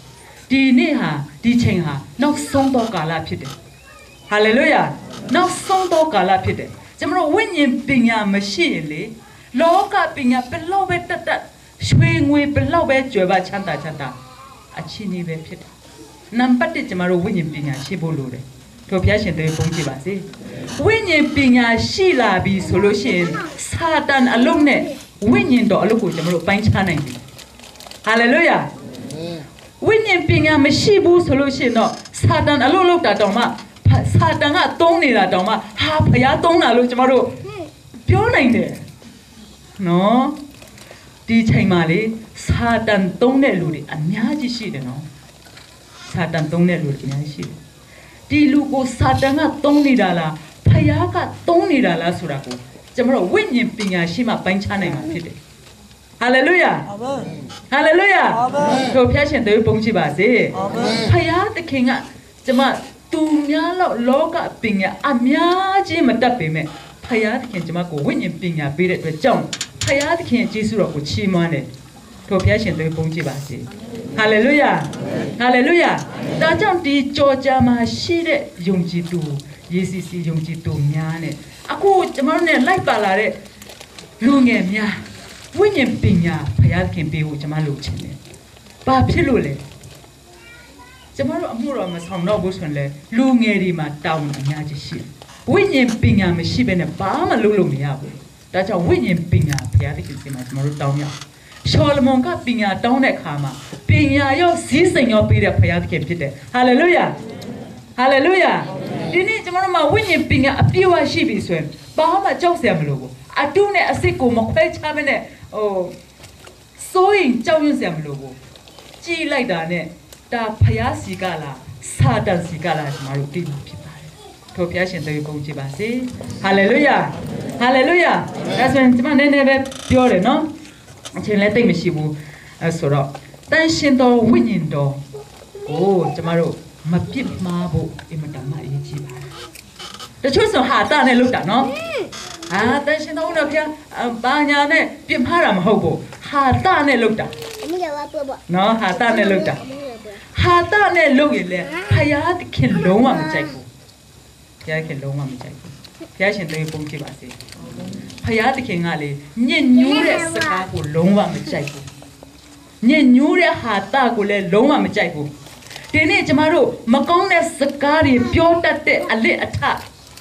ဒီနေ့ဟာဒီချိန်ဟာနောက်ဆုံးသောကာလဖြစ်တယ်ဟာလေလုယာနောက်ဆုံးသောကာလဖြစ်တယ်ကျွန်တော်ဝိညာဉ်ပညာမရှိရင်လေလောကပညာဘယ်လောက်ပဲတက်တက်ရွှေငွေဘယ်လောက်ပဲကြွယ်ပါချမ်းသာအချင်းကြီးပဲဖြစ်တယ်နံပါတ်1ကျွန်တော်ဝိညာဉ်ပညာရှိဖို့လိုတယ်တို့ဘုရားရှင်တွေပုံကြည့်ပါစေဝိညာဉ်ပညာရှိလာပြီဆိုလို့ရှိရင်စာတန်အလုံးနဲ့ဝိညာဉ်တော်အလုပ်ကိုကျွန်တော်တို့ပိုင်းခြားနိုင်ပြီဟာလေလုယာဝိညာဉ်ပညာမရှိဘူးဆိုလို့ရှိရင်တော့စာတန်အလုပ်လုပ်တာတောင်မှစာတန်ကသုံးနေတာတောင်မှဟာဘုရားသုံးတာလို့ကျွန်တော်တို့ပြောနိုင်တယ်နော်ဒီချိန်မှာလေစာတန်သုံးတဲ့လူတွေအများကြီးရှိတယ်နော်စာတန်သုံးတဲ့လူတွေအများကြီးရှိတယ်ဒီလူကိုစာတန်ကသုံးနေတာလားဘုရားကသုံးနေတာလားဆိုတာကိုကျွန်တော်ဝိညာဉ်ပညာရှိမှပိုင်းခြားနိုင်မှာဖြစ်တယ်ဟာလေလုယာအာမင်ဟာလေလုယာအာမင်တို့ဖျားရှင်တွေပုံကြည့်ပါစေအာမင်ဘုရားသခင်ကကျွန်မသူများလောက်လောကပညာအများကြီးမတတ်ပေမဲ့ဘုရားသခင်ကျွန်မကိုဝိညာဉ်ပညာပေးတဲ့အတွက်ကြောင့်ဘုရားသခင်ရဲ့ကျေးဇူးတော်ကိုချီးမွမ်းတယ်တို့ဖျားရှင်တွေပုံကြည့်ပါစေဟာလေလုယာဟာလေလုယာဒါကြောင့်ဒီကြောကြမှာရှိတဲ့ယုံကြည်သူယေစီစီယုံကြည်သူများနဲ့အခုကျွန်တော်တို့နဲ့လိုက်ပါလာတဲ့လူငယ်များဝိညာဉ်ပညာဘုရားသခင်ပေးဖို့ကျွန်မလိုချင်တယ်ဘာဖြစ်လို့လဲကျွန်တော်တို့အမှုတော်မဆောင်တော့ဘူးဆိုရင်လေလူငယ်တွေမှာတောင်းအများကြီးရှိတယ်ဝိညာဉ်ပညာမရှိဘဲနဲ့ဘာမှလုပ်လို့မရဘူးဒါကြောင့်ဝိညာဉ်ပညာဘုရားသခင်စီမှာကျွန်တော်တို့တောင်းရအောင်ရှောလမုန်ကပညာတောင်းတဲ့အခါမှာပညာရောစည်းစိမ်ရောပေးတဲ့ဘုရားသခင်ဖြစ်တယ်ဟာလေလုယာဟာလေလုယာဒီနေ့ကျွန်တော်တို့မှာဝိညာဉ်ပညာအပြည့်အဝရှိပြီဆိုရင်ဘာမှကြောက်စရာမလိုဘူးအတုနဲ့အစစ်ကိုမခွဲခြားမနဲ့စိုးရင်ကြောက်ရွံ့စရာမလိုဘူးကြည်လိုက်တာနဲ့ဒါဘုရားစီကလားစာတန်စီကလားကျွန်တော်တို့သိမှာဖြစ်ပါတယ်ထို့ဘုရားရှင်တွေကုန်ကြပါစေဟာလေလုယာဟာလေလုယာဒါဆိုရင်ကျွန်မနည်းနည်းပဲပြောတယ်နော်အချိန်လည်းတိတ်မရှိဘူးဆိုတော့တန်ရှင်တော်ဝိညာဉ်တော်ကျွန်မတို့မပြစ်မှားဖို့အင်မတန်မှအရေးကြီးပါတယ်တချို့ဆိုဟာတာနဲ့လုပ်တာနော်တန်ရှင်တော်ဘုရားဘာညာနဲ့ပြစ်မှားတာမဟုတ်ဘူးဟာတာနဲ့လုပ်တာနော်ဟာတာနဲ့လုပ်တာဟာတာနဲ့လုပ်ရင်လေဘုရားသခင်လုံးဝမကြိုက်ဘူးဘုရားသခင်လုံးဝမကြိုက်ဘူးဘုရားရှင်တွေပုံကြည့်ပါစေဘုရားသခင်ကလေညဉ့်ညူးတဲ့စကားကိုလုံးဝမကြိုက်ဘူးညဉ့်ညူးတဲ့ဟာတာကိုလည်းလုံးဝမကြိုက်ဘူးဒီနေ့ကျမတို့မကောင်းတဲ့စကားတွေပြောတတ်တဲ့အလစ်အထ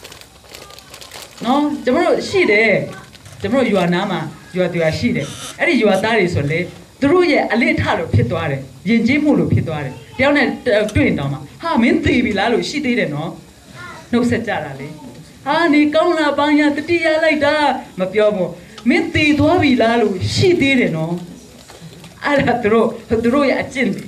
နော်ကျမတို့ရှိတယ်ကျမတို့ရွာနားမှာရွာတရားရှိတယ်အဲ့ဒီရွာသားတွေဆိုလေသူတို့ရဲ့အလစ်အထလို့ဖြစ်သွားတယ်ယဉ်ကျေးမှုလို့ဖြစ်သွားတယ်တယောက်နဲ့တွေ့ရင်တော့မှဟာမင်းသိပြီလားလို့ရှိသေးတယ်နော်နှုတ်ဆက်ကြတာလေဟာနေကောင်းလားပန်းရတတိယလိုက်တာမပြောဘူးမင်းသိသွားပြီလားလို့ရှိသေးတယ်နော်အဲ့ဒါသူတို့ရဲ့အကျင့်တွေ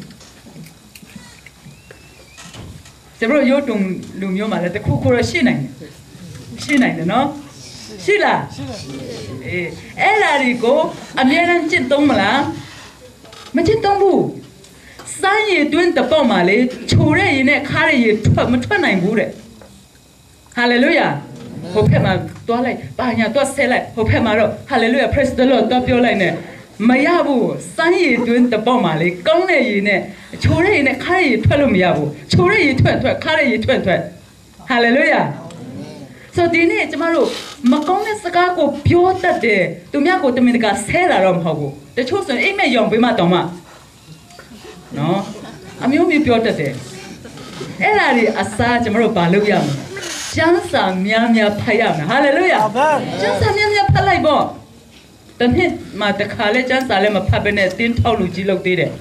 ကျမတို့ရုပ်တုံလူမျိုးမှာလည်းတခုခုတော့ရှိနိုင်တယ်နော်ရှိလားအဲ့ဒါတွေကိုအများအားကျင့်သုံးမလားမကျင့်သုံးဘူးစမ်းရည်တွင်းတပေါက်မှာလေချိုတဲ့ရည်နဲ့ခါတဲ့ရည်မထွက်နိုင်ဘူးတဲ့ဟာလေလုယာဟိုဖက်မှာတွားလိုက်ဘာညာတွားဆဲလိုက်ဟိုဖက်မှာတော့ဟာလေလုယာ praise the lord တွားပြောလိုက်နဲ့မရဘူးစမ်းရည်တွင်းတပေါက်မှာလေကောင်းတဲ့ရည်နဲ့ချိုတဲ့ရည်နဲ့ခါတဲ့ရည်ထွက်လို့မရဘူးချိုတဲ့ရည်ထွက်ခါတဲ့ရည်ထွက်ဟာလေလုယာဆိုဒီနေ့ကျမတို့မကောင်းတဲ့စကားကိုပြောတတ်တယ်သူများကိုတမင်တကာဆဲတာတော့မဟုတ်ဘူးတချို့ဆိုရင်အိမ်မက်ရောင်ပေးမှတောင်မှနော်အမျိုးမျိုးပြောတတ်တယ်အဲ့ဒါတွေအစားကျမတို့ဘာလုပ်ရမလဲကျမ်းစာများဖတ်ရမယ်ဟာလေလုယာကျမ်းစာများဖတ်လိုက်ပေါ့တနေ့မှတခါလဲကျမ်းစာလည်းမဖတ်ဘဲနဲ့တင်းထောက်လူကြီးလုပ်သေးတယ်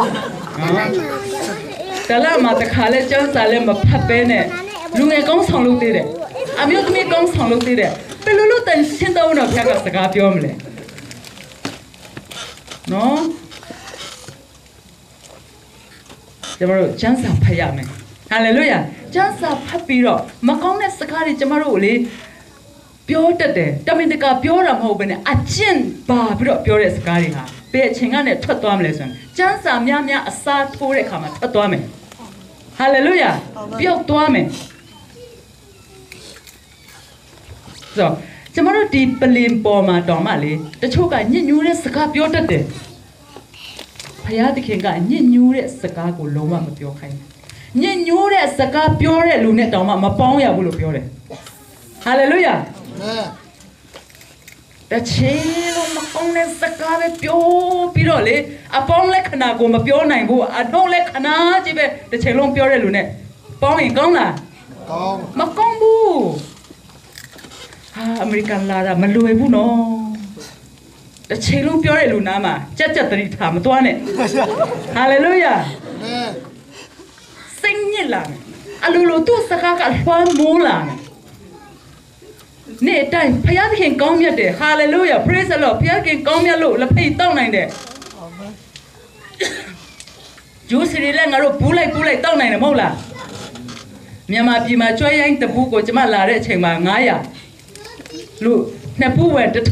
တလားမှတခါလဲကျမ်းစာလည်းမဖတ်ဘဲနဲ့လူငယ်ကောင်းဆောင်လုပ်သေးတယ်အမျိုးသမီးကောင်းဆောင်လုပ်သေးတယ်ဘယ်လိုတန်ရှင်းတော့ဘုရားကစကားပြောမလဲနော်ကျမတို့ကျမ်းစာဖတ်ရမယ်ဟာလေလုယာကျမ်းစာဖတ်ပြီးတော့မကောင်းတဲ့စကားတွေကျမတို့ကိုလေပြောတတ်တယ်တမင်တကာပြောတာမဟုတ်ဘဲနဲ့အကျင့်ပါပြီးတော့ပြောတဲ့စကားတွေဟာဘယ်အချိန်ကနေထွက်သွားမလဲဆိုရင်ကျမ်းစာများအစားထိုးတဲ့အခါမှာထွက်သွားမယ်ဟာလေလုယာပြုတ်သွားမယ်ဆိုကျမတို့ဒီပလင်ပေါ်မှာတောင်မှလေတချို့ကညဉ့်ညူးတဲ့စကားပြောတတ်တယ်ဘရားသခင်ကညစ်ညူးတဲ့စကားကိုလုံးဝမပြောခိုင်းဘူးညစ်ညူးတဲ့စကားပြောတဲ့လူနဲ့တောင်မှမပေါင်းရဘူးလို့ပြောတယ်ဟာလေလုယာတချေလုံးမကောင်းတဲ့စကားပဲပြောပြီးတော့လေအပေါင်းလက္ခဏာကိုမပြောနိုင်ဘူးအတော့လက္ခဏာကြီးပဲတချေလုံးပြောတဲ့လူနဲ့ပေါင်းရင်ကောင်းလားကောင်းမကောင်းဘူးဟာအမေရိကန်လာတာမလွယ်ဘူးနော်တချေလုံးပြောတဲ့လူနားမှာကြက်ကြက်တတိထားမသွားနဲ့ဟာလေလုယာစိတ်ညစ်လာမယ်အလိုလိုသူ့စကားကလွှမ်းမိုးလာမယ်နေ့တိုင်းဖယားသခင်ကောင်းမြတ်တယ်ဟာလေလုယာ praise the lord ဖယားသခင်ကောင်းမြတ်လို့လက်ဖိတ်တောက်နိုင်တယ်ဂျိုးစီရီလည်းငါတို့ဘူးလိုက်တောက်နိုင်တယ်မဟုတ်လားမြန်မာပြည်မှာကျွဲရိုင်းတပူးကိုကျမလာတဲ့အချိန်မှာ900လို့နှစ်ပူးဝယ်1000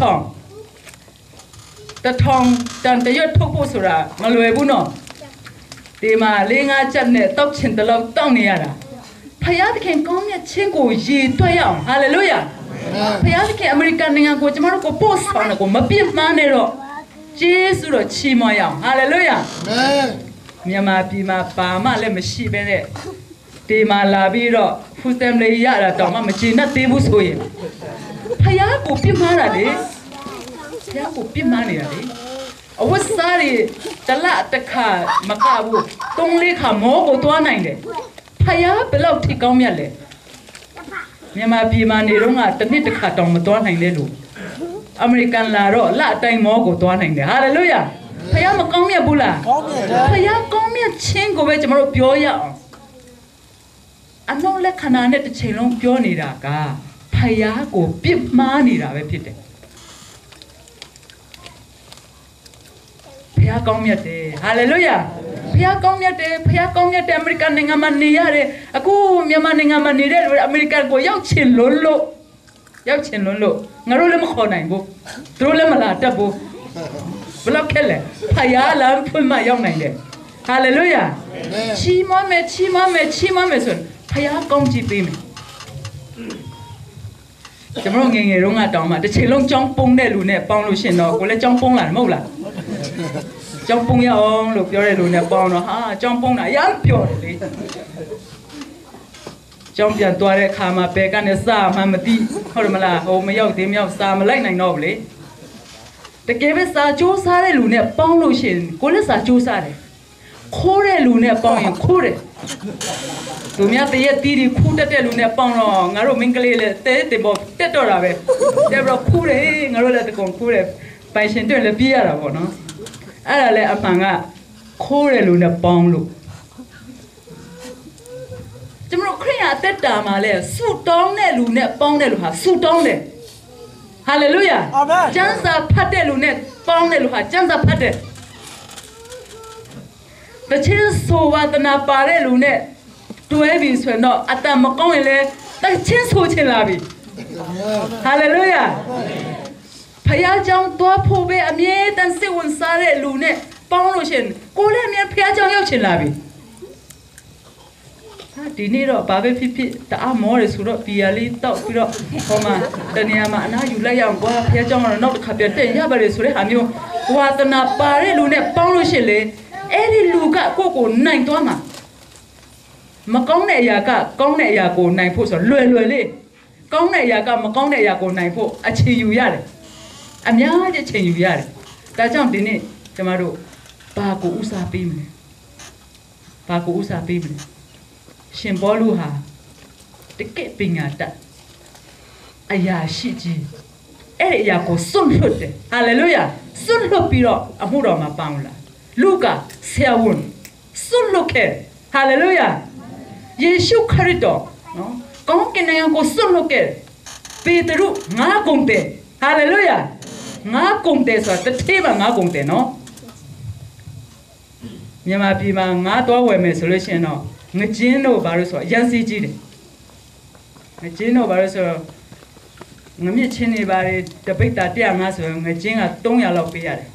တန်တရွတ်ထုတ်ဖို့ဆိုတာမလွယ်ဘူးနော်ဒီမှာ4-5ချက်နဲ့တောက်ချင်တလောက်တောက်နေရတာဖယားသခင်ကောင်းမြတ်ခြင်းကိုရည်တွက်ရအောင်ဟာလေလုယာဖယားသခင်အမေရိကန်နိုင်ငံကိုကျမတို့ကိုပို့ဆောင်တယ်ကိုမပြစ်မှားနဲ့တော့ကျေးဇူးတော်ချီးမွမ်းရအောင်ဟာလေလုယာမြန်မာပြည်မှာပါမလည်းမရှိပဲနဲ့ဒီမှာလာပြီးတော့ဖူစတမ်လေးရတာတောင်မှမချင်နဲ့သေးဘူးဆိုရင်ဖယားကိုပြစ်မှားတာလေဖယားကိုပြစ်မှားနေတာလေအဝတ်စားတွေတလတစ်ခါမကဘူး3-4ခါမောကိုသွားနိုင်တယ်ဖယားဘယ်လောက်ထိကောင်းမြတ်လဲမြန်မာပြည်မှာနေတော့ကတစ်နှစ်တစ်ခါတောင်မသွားနိုင်တဲ့လူအမေရိကန်လာတော့လအတိုင်းမောကိုသွားနိုင်တယ်ဟာလေလုယာဖယားမကောင်းမြတ်ဘူးလားကောင်းမြတ်တယ်ဖယားကောင်းမြတ်ခြင်းကိုပဲကျွန်တော်တို့ပြောရအောင်အနှုတ်လက်ခဏနဲ့တစ်ချိန်လုံးပြောနေတာကဖယားကိုပြစ်မှားနေတာပဲဖြစ်တယ်ဖယားကောင်းမြတ်တယ်ဟာလေလုယာဖယားကောင်းမြတ်တယ်ဖယားကောင်းမြတ်တယ်အမေရိကန်နိုင်ငံမှာနေရတယ်အခုမြန်မာနိုင်ငံမှာနေတဲ့အမေရိကန်ကိုရောက်ချင်လို့ငါတို့လည်းမခေါ်နိုင်ဘူးသူတို့လည်းမလာတတ်ဘူးဘလောက်ခက်လဲဖယားလမ်းဖွင့်မှရောက်နိုင်တယ်ဟာလေလုယာချီးမွမ်းမယ်ဆိုရင်ဖယားကောင်းကြည့်ပေးမယ်ကျွန်တော်ငယ်တုန်းကတောင်းမှတစ်ချိန်လုံးကြောင်းပုံတဲ့လူနဲ့ပေါင်းလို့ရှင်တော့ကိုလည်းကြောင်းပုံလာတယ်မဟုတ်လားကြောင်းပုံရအောင်လို့ပြောတဲ့လူနဲ့ပေါင်းတော့ဟာကြောင်းပုံတာရမ်းပြောတယ်လေကြောင်းပြန်သွားတဲ့အခါမှာဘယ်ကနေစမှမသိဟုတ်တယ်မလားဟိုမရောက်သေးမရောက်စာမလိုက်နိုင်တော့ဘူးလေတကယ်ပဲစာကြိုးစားတဲ့လူနဲ့ပေါင်းလို့ရှင်ကိုလည်းစာကြိုးစားတယ်ခိုးတဲ့လူနဲ့ပေါင်းရင်ခိုးတယ်သူများတရက်တီးတီခိုးတက်တဲ့လူနဲ့ပေါင်းတော့ငါတို့မင်းကလေးလည်းတဲပေါ်တက်တော့တာပဲတဲပြီးတော့ခိုးတယ်ငါတို့လည်းတကုံခိုးတယ်ပိုင်ရှင်တွေ့လည်းပြေးရတာပေါ့နော်အဲ့ဒါလည်းအမှန်ကခိုးတယ်လူနဲ့ပေါင်းလို့ကျွန်တော်ခရိယာအသက်တာမှာလဲဆုတောင်းတဲ့လူနဲ့ပေါင်းတဲ့လူဟာဆုတောင်းတယ်ဟာလေလုယာအာမင်ကျမ်းစာဖတ်တဲ့လူနဲ့ပေါင်းတဲ့လူဟာကျမ်းစာဖတ်တယ်တချင်ဆိုဝါဒနာပါတဲ့လူနဲ့တွဲပြီးဆိုတော့အတမကောင်းရင်လည်းတချင်ဆိုချင်လာပြီဟာလေလုယာဖယားကြောင့်သွားဖို့ပဲအမြဲတမ်းစိတ်ဝင်စားတဲ့လူနဲ့ပေါင်းလို့ရှင်ကိုလည်းအမြဲဖယားကြောင့်ရောက်ချင်လာပြီဟာဒီနေ့တော့ဘာပဲဖြစ်တအားမောတယ်ဆိုတော့ပီယာလေးတောက်ပြီးတော့ဟောမှာတနေရာမှာအနားယူလိုက်ရအောင်ကွာဖယားကြောင့်တော့နောက်တစ်ခါပြန်တက်ရပါလေဆိုတဲ့ဟာမျိုးဝါသနာပါတဲ့လူနဲ့ပေါင်းလို့ရှင်လေအဲ့ဒီလူကကိုနိုင်သွားမှာမကောင်းတဲ့အရာကကောင်းတဲ့အရာကိုနိုင်ဖို့ဆိုလွယ်လေးကောင်းတဲ့အရာကမကောင်းတဲ့အရာကိုနိုင်ဖို့အချိန်ယူရတယ်အများကြီးချိန်ယူရတယ်ဒါကြောင့်ဒီနေ့ကျမတို့ဘာကိုဥစားပေးမလဲရှင်ဘောလူဟာတကယ့်ပညာတတ်အရာရှိကြီးအဲ့ဒီအရာကိုစွန့်လွတ်တယ်ဟာလေလုယာစွန့်လွတ်ပြီးတော့အမှုတော်မှာပေါင်းလာလူကဆရာဝန်စွန့်လွတ်ခဲ့ဟာလေလုယာယေရှုခရစ်တော်နော်ကောင်းကင်နိုင်ငံကိုစွန့်လွတ်ခဲ့ပေတရုငါကုန်တယ်ဟာလေလုယာငါကုန်တယ်ဆိုတာတစ်သေးမှငါကုန်တယ်နော်မြန်မာပြည်မှာငါသွားဝယ်မယ်ဆိုလို့ရှိရင်တော့ငကျင်းတို့ဘာလို့ဆိုအရန်စီကြီးတယ်ငကျင်းတို့ဘာလို့ဆိုတော့ငမြင့်ချင်းတွေဘာတွေတပိတ်တာ150ဆိုရင်ငကျင်းက300လောက်ပေးရတယ်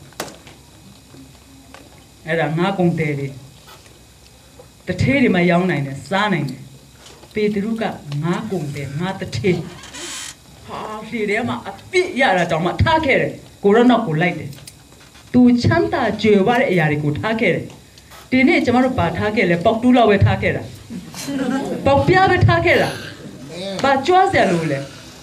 အဲ့ဒါငါကုန်တယ်လေတထေးတွေမှာရောင်းနိုင်တယ်စားနိုင်တယ်ပေတရုကငါကုန်တယ်ငါတထေးဟာဒီထဲမှာအပြစ်ရတာတောင်မှထားခဲ့တယ်ကိုရောနောက်ကိုလိုက်တယ်သူချမ်းသာကြွယ်ဝတဲ့အရာတွေကိုထားခဲ့တယ်ဒီနေ့ကျမတို့ပါထားခဲ့လေပေါက်တူးလောက်ပဲထားခဲ့တာပေါက်ပြားပဲထားခဲ့တာဘာကြွားစရာလို့လဲ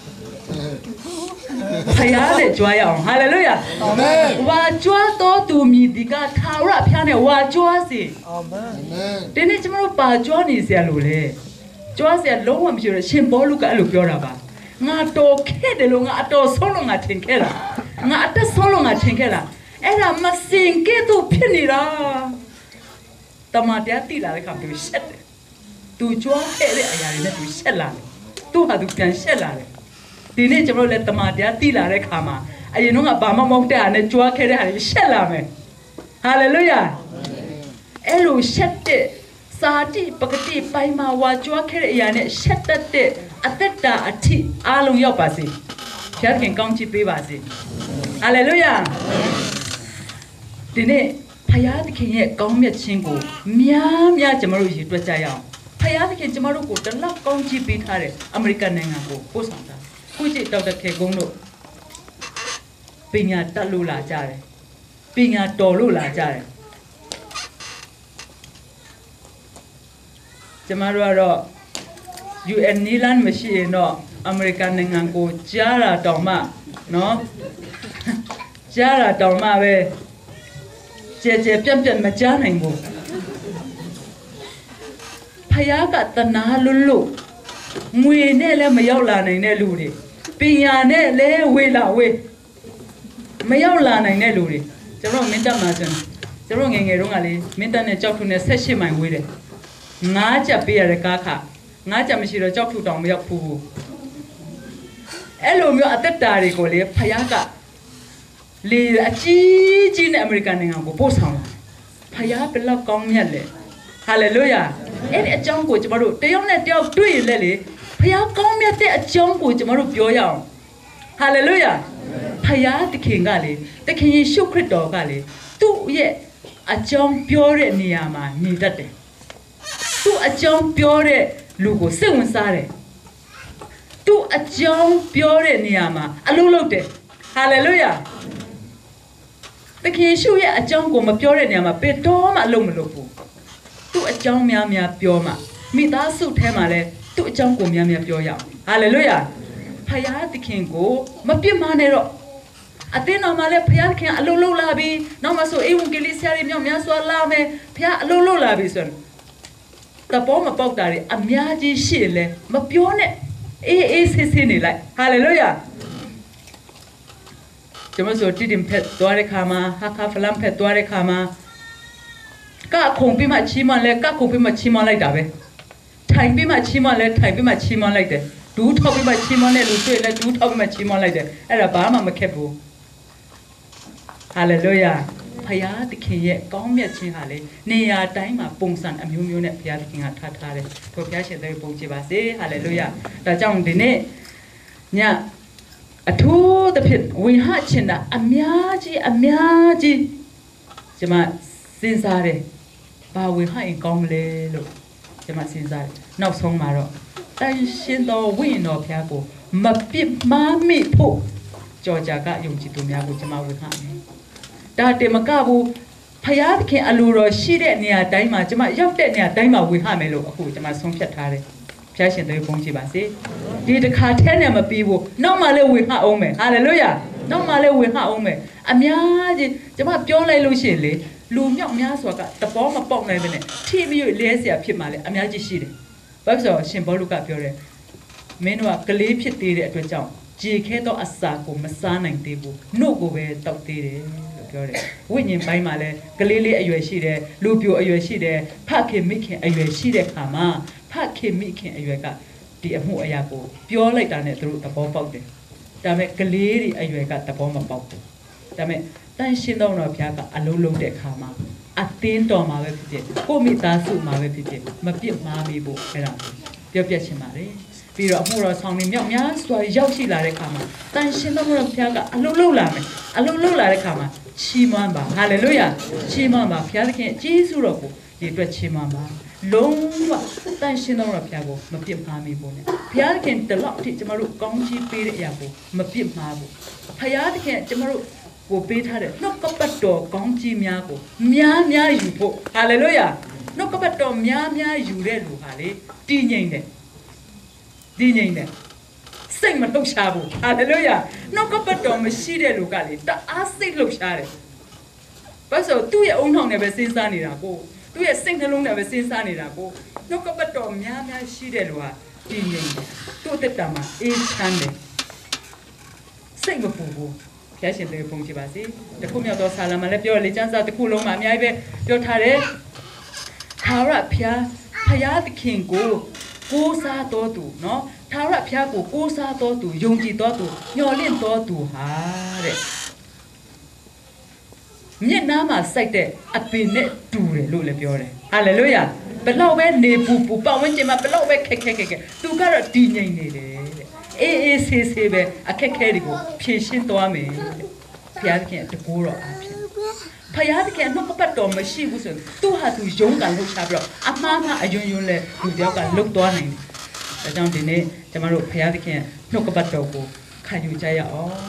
ဖယားနဲ့ကြွားရအောင်ဟာလေလုယာအာမင်ဝါကြွားတော်သူမြည်ဒီကထာဝရဘုရားနဲ့ဝါကြွားစီအာမင်ဒီနေ့ကျမတို့ပါကြွားနေစရာလို့လေကြွားစရာလုံးဝမရှိတော့ရှင်ဘောလူကအဲ့လိုပြောတာပါငါတော်ခဲ့တယ်လို့ငါအတော်ဆုံးလို့ငါထင်ခဲ့တာငါအသက်ဆုံးလို့ငါထင်ခဲ့တာအဲ့ဒါမစင်ကဲ့သို့ဖြစ်နေတာတမန်တရားတိလာတဲ့ခါသူရှက်တယ်သူကြွားခဲ့တဲ့အရာတွေနဲ့သူရှက်လာတယ်သူဟာသူပြန်ရှက်လာတယ်ဒီနေ့ကျွန်တော်လည်းတမန်တရားတိလာတဲ့ခါမှာအရင်တော့ကဘာမှမဟုတ်တဲ့အားနဲ့ကြွားခဲ့တဲ့ဟာတွေရှက်လာမယ်ဟာလေလုယာအဲ့လိုရှက်တဲ့စာတိပကတိပိုင်မှာဝါကြွားခဲ့တဲ့အရာနဲ့ရှက်တတ်တဲ့အသက်တာအထိအားလုံးရောက်ပါစေဘုရားခင်ကောင်းချီးပေးပါစေဟာလေလုယာဒီနေ့ဖယားသခင်ရဲ့ကောင်းမြတ်ခြင်းကိုများများကျွန်တော်တို့ရည်တွက်ကြရအောင်ဖယားသခင်ကျွန်တော်တို့ကိုတလောက်ကောင်းချီးပေးထားတဲ့အမေရိကန်နိုင်ငံကိုပို့ဆောင်တာခုကြည့်ဒေါက်တာခေကုန်းတို့ပညာတတ်လို့လာကြတယ်ပညာတော်လို့လာကြတယ်ကျွန်တော်တို့ကတော့ UN နီလန်မရှိရင်တော့အမေရိကန်နိုင်ငံကိုကြားတာတောင်မှနော်ကြားတာတောင်မှပဲကျေပြန့်ပြန့်မကြားနိုင်ဘူးဖယားကတနာလို့ငွေနဲ့လည်းမရောက်လာနိုင်တဲ့လူတွေပညာနဲ့လည်းဝေးလာဝေးမရောက်လာနိုင်တဲ့လူတွေကျွန်တော်မင်းတပ်မှာဆိုကျွန်တော်ငယ်ငယ်တုန်းကလေမင်းတပ်နဲ့ကြောက်ထုနဲ့18မိုင်ဝေးတယ်9ချက်ပေးရတဲ့ကားခ9ချက်မရှိတော့ကြောက်ထုတောင်မရောက်ဘူးအဲ့လိုမျိုးအသက်တာတွေကိုလေဖယားကလေအကြီးကြီးနဲ့အမေရိကန်နိုင်ငံကိုပို့ဆောင်လာဖယားဘယ်လောက်ကောင်းမြတ်လဲဟာလေလုယာအဲ့ဒီအကြောင်းကိုကျွန်တော်တို့တယောက်နဲ့တယောက်တွေ့ရင်လည်းလေဖယားကောင်းမြတ်တဲ့အကြောင်းကိုကျွန်တော်တို့ပြောရအောင်ဟာလေလုယာဖယားသခင်ကလေသခင်ယေရှုခရစ်တော်ကလေသူ့ရဲ့အကြောင်းပြောတဲ့နေရာမှာနေတတ်တယ်သူ့အကြောင်းပြောတဲ့လူကိုစိတ်ဝင်စားတယ်သူ့အကြောင်းပြောတဲ့နေရာမှာအလုပ်လုပ်တယ်ဟာလေလုယာတကယ်ရှုရဲ့အကြောင်းကိုမပြောတဲ့နေရာမှာဘယ်တော့မှအလုပ်မလုပ်ဘူးသူ့အကြောင်းများများပြောမှမိသားစုထဲမှာလည်းသူ့အကြောင်းကိုများများပြောရအောင်ဟာလေလုယာဖယားသခင်ကိုမပြစ်မှားနဲ့တော့အတင်းတော်မှာလည်းဖယားသခင်အလုပ်လုပ်လာပြီနောက်မှဆိုဧဝံဂေလိဆရာတွေမြောက်များစွာလာမယ်ဖယားအလုပ်လုပ်လာပြီဆိုတပေါ်မပေါက်တာတွေအများကြီးရှိလေမပြောနဲ့အေးဆေးဆေးနေလိုက်ဟာလေလုယာကျွန်မဆိုတိတင်ဖက်သွားတဲ့ခါမှာဟာခါဖလမ်ဖက်သွားတဲ့ခါမှာကခုံပြီးမှချီးမွမ်းလဲကခုံပြီးမှချီးမွမ်းလိုက်တာပဲထိုင်ပြီးမှချီးမွမ်းလဲထိုင်ပြီးမှချီးမွမ်းလိုက်တယ်ဒူးထောက်ပြီးမှချီးမွမ်းတဲ့လူတွေ့လဲဒူးထောက်ပြီးမှချီးမွမ်းလိုက်တယ်အဲ့ဒါဘာမှမခက်ဘူးဟာလေလုယာဖယားသခင်ရဲ့ကောင်းမြတ်ခြင်းဟာလေနေရာတိုင်းမှာပုံစံအမျိုးမျိုးနဲ့ဖယားသခင်ကထားတယ်ထို့ဖယားရှင်တွေပုံကြည့်ပါစေဟာလေလုယာဒါကြောင့်ဒီနေ့ညအထူးသဖြင့်ဝိဟချင်တာအများကြီးကျွန်မစဉ်းစားတယ်ဘာဝိဟရင်ကောင်းမလဲလို့ကျွန်မစဉ်းစားတယ်နောက်ဆုံးမှာတော့တန်ရှင်တော်ဝိညာဉ်တော်ဘုရားကိုမပြစ်မှားမိဖို့ကြော်ကြကယုံကြည်သူများကိုကျွန်မဝိဟမယ်ဒါတည်းမကဘူးဖယားသခင်အလိုတော်ရှိတဲ့နေရာတိုင်းမှာကျွန်မရောက်တဲ့နေရာတိုင်းမှာဝိဟမယ်လို့အခုကျွန်မဆုံးဖြတ်ထားတယ်ဖျားရှင်တွေပုံကြည့်ပါစေဒီတစ်ခါထဲနဲ့မပြီးဘူးနောက်မှလည်းဝေငှအောင်မယ်ဟာလေလုယာနောက်မှလည်းဝေငှအောင်မယ်အများကြီးကျွန်မပြောလိုက်လို့ရှိရင်လေလူမြောက်များစွာကတပေါ်မပေါက်နိုင်ပဲနဲ့ထိမရွေ့လဲเสียဖြစ်မှလည်းအများကြီးရှိတယ်ဘာဖြစ်လို့ရှင်ဘောလူကပြောတယ်မင်းတို့ကကလေးဖြစ်သေးတဲ့အတွက်ကြောင့်ကြေခဲသောအစာကိုမစားနိုင်သေးဘူးနှုတ်ကိုပဲတောက်သေးတယ်လို့ပြောတယ်ဝိညာဉ်ပိုင်းမှာလည်းကလေးလေးအရွယ်ရှိတယ်လူပြိုအရွယ်ရှိတယ်ဖခင်မိခင်အရွယ်ရှိတဲ့ခါမှာဖခင်မိခင်အရွယ်ကဒီအမှုအရာကိုပြောလိုက်တာနဲ့သူတို့သဘောပေါက်တယ်ဒါပေမဲ့ကလေးတွေအရွယ်ကသဘောမပေါက်ဘူးဒါပေမဲ့တန်ရှင်းတော်ဘုရားကအလုံးလုံးတဲ့ခါမှာအသင်းတော်မှာပဲဖြစ်ဖြစ်ကိုမိသားစုမှာပဲဖြစ်ဖြစ်မပြစ်မှားမိဖို့အဲ့ဒါပြောပြချင်ပါတယ်ပြီးတော့အမှုတော်ဆောင်နေမြောက်များစွာရောက်ရှိလာတဲ့ခါမှာတန်ရှင်းတော်ဘုရားကအလုံးလုံးလာမယ်အလုံးလုံးလာတဲ့ခါမှာချီးမွမ်းပါဟာလေလုယာချီးမွမ်းပါဘုရားသခင်ကျေးဇူးတော်ကိုဒီအတွက်ချီးမွမ်းပါလုံးဝတန်ရှင်းတော်ဘုရားကိုမပြစ်မှားမိဘူးနဲ့ဘုရားသခင်တလောက်ထိကျမတို့ကောင်းချီးပေးတဲ့အရာကိုမပြစ်မှားဘူးဘုရားသခင်ကျမတို့ကိုပေးထားတဲ့နှုတ်ကပတ်တော်ကောင်းကြီးများကိုများယူဖို့ဟာလေလုယာနှုတ်ကပတ်တော်များယူတဲ့လူဟာလေတည်ငြိမ်တယ်စိတ်မလှုပ်ရှားဘူးဟာလေလုယာနှုတ်ကပတ်တော်မရှိတဲ့လူကလေတအားစိတ်လှုပ်ရှားတယ်ဘာလို့သူ့ရဲ့အုံနှောင်းနဲ့ပဲစဉ်းစားနေတာကိုသူ့ရဲ့စိတ်နှလုံးနဲ့ပဲစဉ်းစားနေတာကိုနှုတ်ကပတ်တော်များရှိတဲ့လူဟာတည်ငြိမ်တယ်သူ့အသက်တာမှာအေးချမ်းတယ်စိတ်မပူဘူးဖျားရှင်တဲ့ပုံကြည့်ပါစေတခုမြောက်သောဆာလံမှာလည်းပြောလေကျမ်းစာတစ်ခုလုံးမှာအများကြီးပဲပြောထားတယ်ထာဝရဘုရားသခင်ကိုကိုးစားတော်သူနော်ထာဝရဘုရားကိုကိုးစားတော်သူယုံကြည်တော်သူညှော်လင့်တော်သူဟာတဲ့မျက်နှာမှာစိုက်တဲ့အပင်နဲ့တူတယ်လို့လည်းပြောတယ်ဟာလေလုယာဘလောက်ပဲနေပူပတ်ဝန်းကျင်မှာဘလောက်ပဲခက်သူကတော့တည်ငြိမ်နေတယ်တဲ့အေးဆေးပဲအခက်ခဲတွေကိုဖြေရှင်းသွားမယ်တဲ့ဘုရားသခင်တကူတော်အဖြစ်ဘုရားသခင်နှုတ်ကပတ်တော်မရှိဘူးဆိုရင်သူဟာသူယုံကန်လှုပ်ရှားပြီးတော့အမှားအယွန်းလဲလူတယောက်ကလှုပ်သွားနိုင်တယ်ဒါကြောင့်ဒီနေ့ကျွန်တော်တို့ဘုရားသခင်နှုတ်ကပတ်တော်ကိုခံယူကြရအောင်